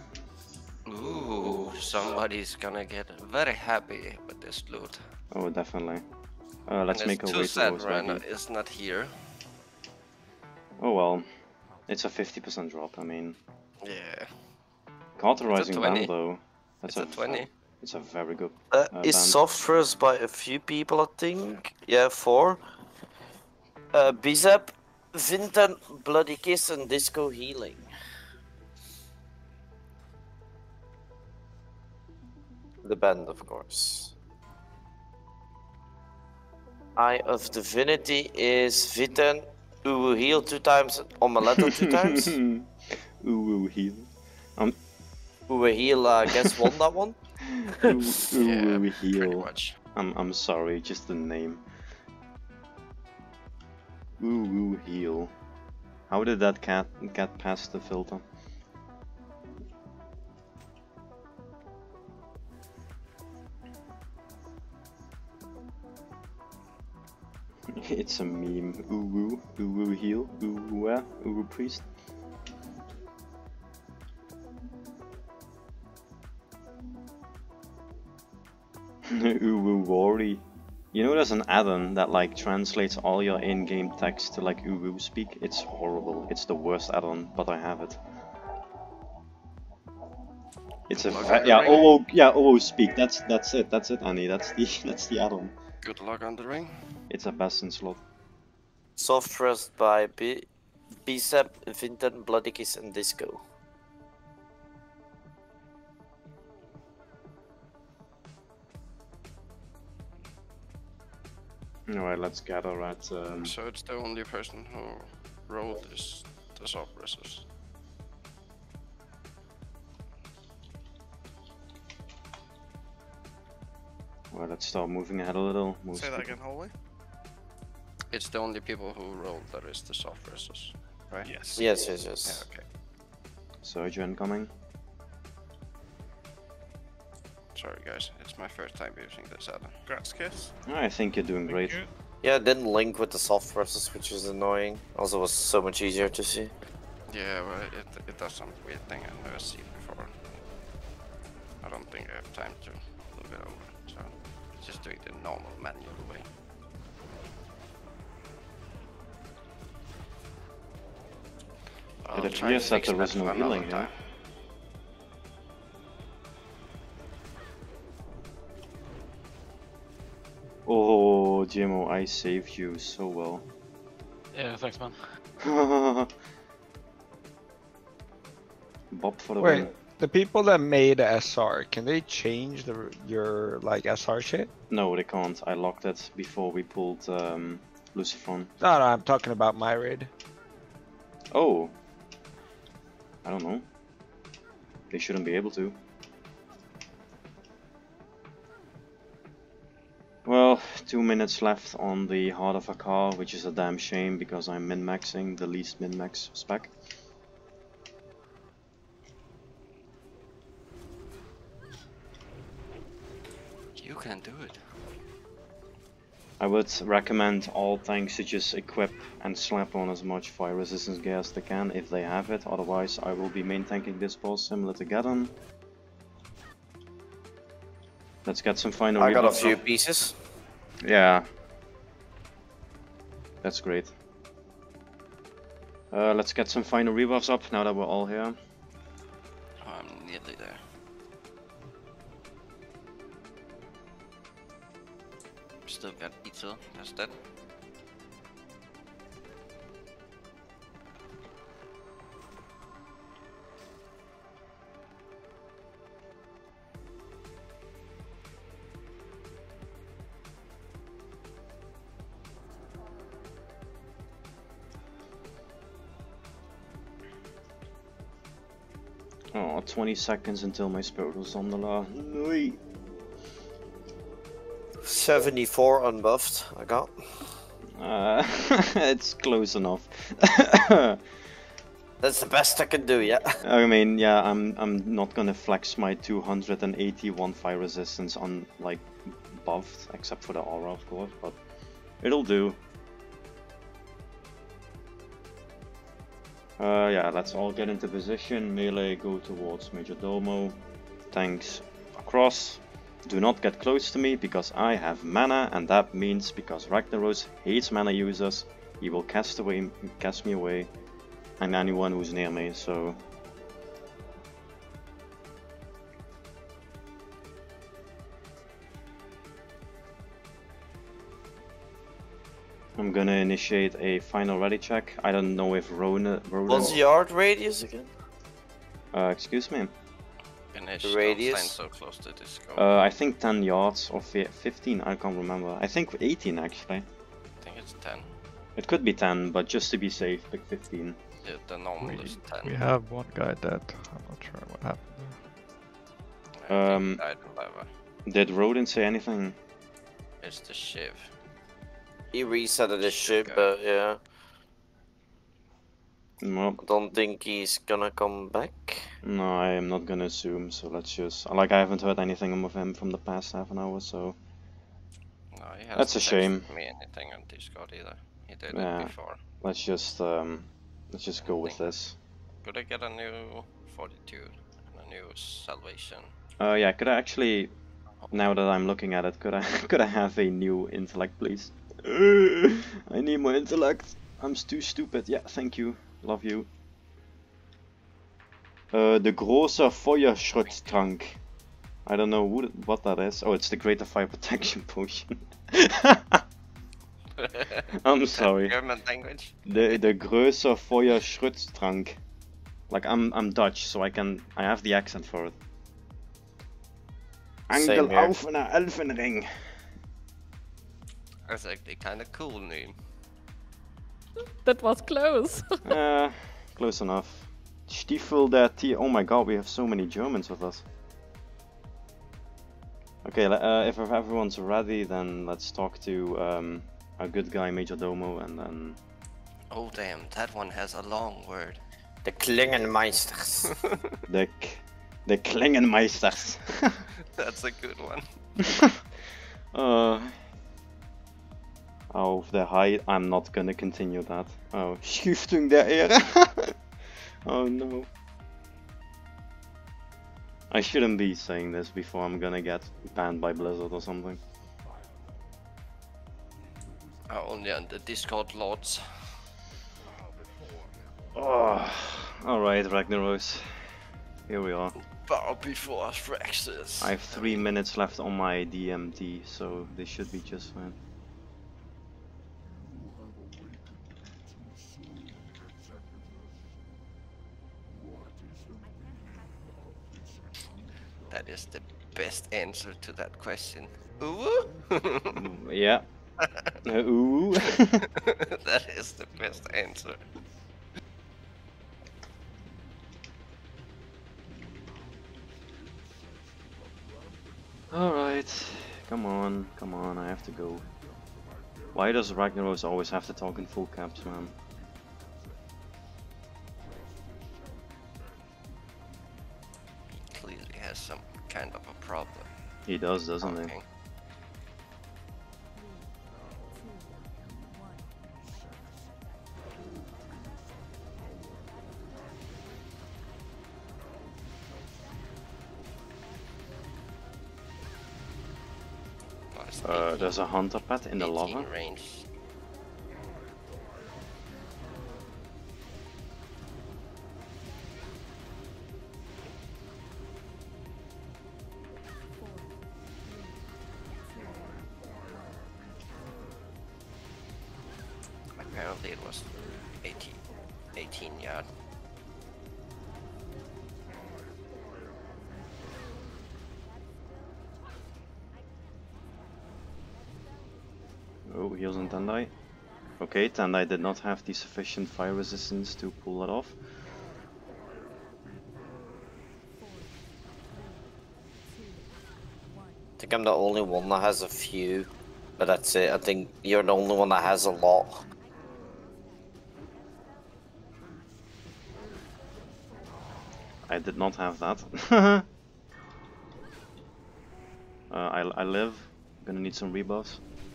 Ooh, somebody's gonna get very happy with this loot. Oh, definitely. Uh, let's And make it's our too way sad towards Rhino Waggy. is not here. Oh well, it's a fifty percent drop, I mean. Yeah. Cauterizing twenty. band though. That's It's a twenty. It's a very good Uh, uh, is band. soft first by a few people, I think. Yeah, four. Uh, Bizep, Vinton, Bloody Kiss, and Disco Healing. The band, of course. Eye of Divinity is Vinton, Uwu Heal two times, Omeletto two times. Uwu Heal. Um, Uwu Heal, I guess, won that one. Uwu Yeah, Heal. pretty much. I'm I'm sorry, just the name. Uwu Heal. How did that cat get past the filter? It's a meme. Uwu, Uwu Heal, Uwu, Uwu Priest. Uwu Wari. You know there's an add-on that like translates all your in-game text to like Uwu speak? It's horrible. It's the worst add-on, but I have it. It's a Luck on ve the yeah, ring. oh yeah, oh speak. That's that's it. That's it, Annie. That's the that's the add-on. Good luck on the ring. It's a Bastion slot. Soft first by B Bizep, Vinton, Bloody Kiss, and Disco. Alright, let's gather at um, So it's the only person who rolled is the soft versus. well, let's start moving ahead a little. Move Say that speed. again, Holy. It's the only people who rolled that is the soft versus, right? Yes. Yes, yes, Yeah, yes. okay. Surge incoming. Sorry guys, it's my first time using this add-on. Gratz Kiss. I think you're doing great. Yeah, it didn't link with the soft versus, which is annoying. Also, was so much easier to see. Yeah, well, it, it does some weird thing I've never seen before. I don't think I have time to look it over, so just doing the normal manual way. I'll It try appears to that fix there that is no for another healing here. time. Oh, Jimo, I saved you so well. Yeah, thanks, man. Bob for the Wait, win. the people that made the S R, can they change the your like S R shit? No, they can't. I locked it before we pulled um, Lucifron. No, no, I'm talking about my raid. Oh. I don't know. They shouldn't be able to. Well, two minutes left on the Heart of a Car, which is a damn shame because I'm min-maxing the least min-max spec. You can do it. I would recommend all tanks to just equip and slap on as much fire resistance gear as they can if they have it, otherwise I will be main tanking this boss similar to Gaddon. Let's get some final I got a rebuffs few up. pieces. Yeah. That's great. Uh, let's get some final rebuffs up now that we're all here. Oh, I'm nearly there. Still got Ito, that's that. Oh, twenty seconds until my spirit was on the law. No. seventy-four unbuffed, I got. Uh, it's close enough. That's the best I can do, yeah. I mean, yeah, I'm I'm not gonna flex my two hundred eighty-one fire resistance on like buffed, except for the aura, of course, but it'll do. Uh, yeah, let's all get into position. Melee, go towards Major Domo. Tanks across. Do not get close to me because I have mana, and that means because Ragnaros hates mana users, he will cast away, cast me away, and anyone who's near me. So I'm gonna initiate a final ready check. I don't know if Rona. What's the yard radius again? Uh, excuse me. Finish, The radius? don't stand so close to this goal. Uh, I think ten yards or fifteen. I can't remember. I think eighteen actually. I think it's ten. It could be ten, but just to be safe, pick fifteen. The, the normal We, is ten. we have one guy dead. I'm not sure what happened there. I think Um, he died in lava. Did Rodin say anything? It's the Shiv. He resetted his ship, but yeah. No, I don't think he's gonna come back. no, I am not gonna assume. So let's just like I haven't heard anything of him from the past half an hour. So No, he hasn't That's a shame. texted me anything on Discord either. He did Yeah. it before. let's just um, let's just go with this. Could I get a new fortitude and a new salvation? Uh, yeah, could I actually, now that I'm looking at it, could I could I have a new intellect, please? I need more intellect. I'm too stupid. Yeah, thank you. Love you. Uh, the große Feuerschrotttrank. I don't know who, what that is. Oh, it's the greater fire protection potion. I'm sorry. German language. The the große Feuerschrotttrank. Like I'm I'm Dutch, so I can I have the accent for it. Same Angel here. auf einer Elfenring. That's actually kind of cool name. That was close. uh, close enough. Stiefel der Tier. Oh my god, we have so many Germans with us. Okay, le- uh, if everyone's ready, then let's talk to um, our good guy Major Domo, and then. Oh damn, that one has a long word. The Klingenmeisters. the K- the Klingenmeisters. That's a good one. uh. Oh, the high. I'm not gonna continue that. Oh, Stiftung der Ehre. Oh no. I shouldn't be saying this before I'm gonna get banned by Blizzard or something. Uh, only on the Discord lords. Oh, alright, Ragnaros. Here we are. Bow before Thraxus. I have three minutes left on my D M T, so this should be just fine. That is the best answer to that question. Ooh. Yeah. Uh, ooh. That is the best answer. Alright. Come on, come on, I have to go. Why does Ragnaros always have to talk in full caps, man? Clearly has some kind of a problem. He does, doesn't Okay. Uh, there's a hunter pet in the lava. Range. Apparently it was eighteen, eighteen yard. Oh, heals on Tendai. Okay, Tendai did not have the sufficient fire resistance to pull that off. I think I'm the only one that has a few, but that's it. I think you're the only one that has a lot. I did not have that. uh, I, I live. Gonna need some rebuffs.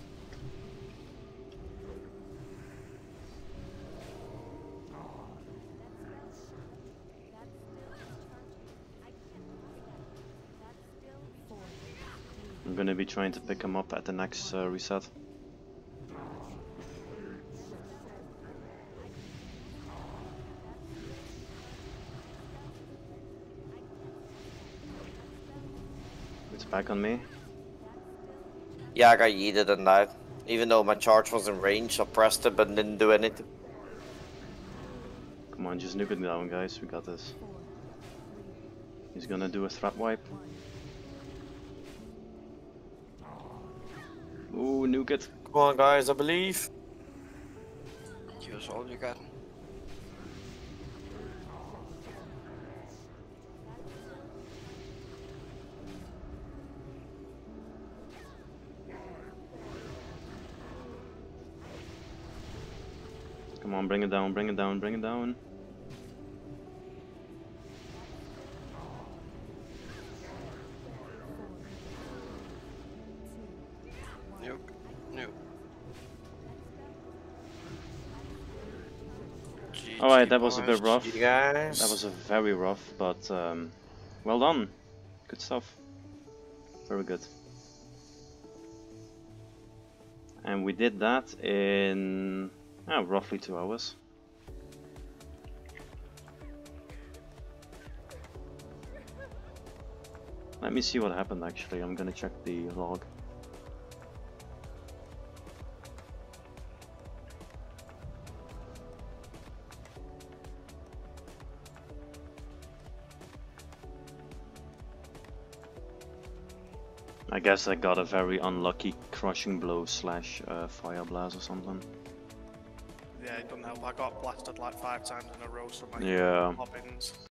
I'm gonna be trying to pick him up at the next uh, reset. It's back on me. Yeah, I got yeeted in that. Even though my charge was in range, I pressed it but didn't do anything. Come on, just nuke it down, guys. We got this. He's gonna do a threat wipe. Ooh, nuke it. Come on, guys, I believe. Use all you got. Come on, bring it down, bring it down, bring it down. Nuke, nuke. Alright, that was a bit rough. You guys. That was a very rough, but um, well done. Good stuff. Very good. And we did that in oh, roughly two hours. Let me see what happened actually. I'm gonna check the log. I guess I got a very unlucky crushing blow slash uh, fire blast or something. Yeah, it doesn't help. I got blasted like five times in a row, so my Yeah. bobbins.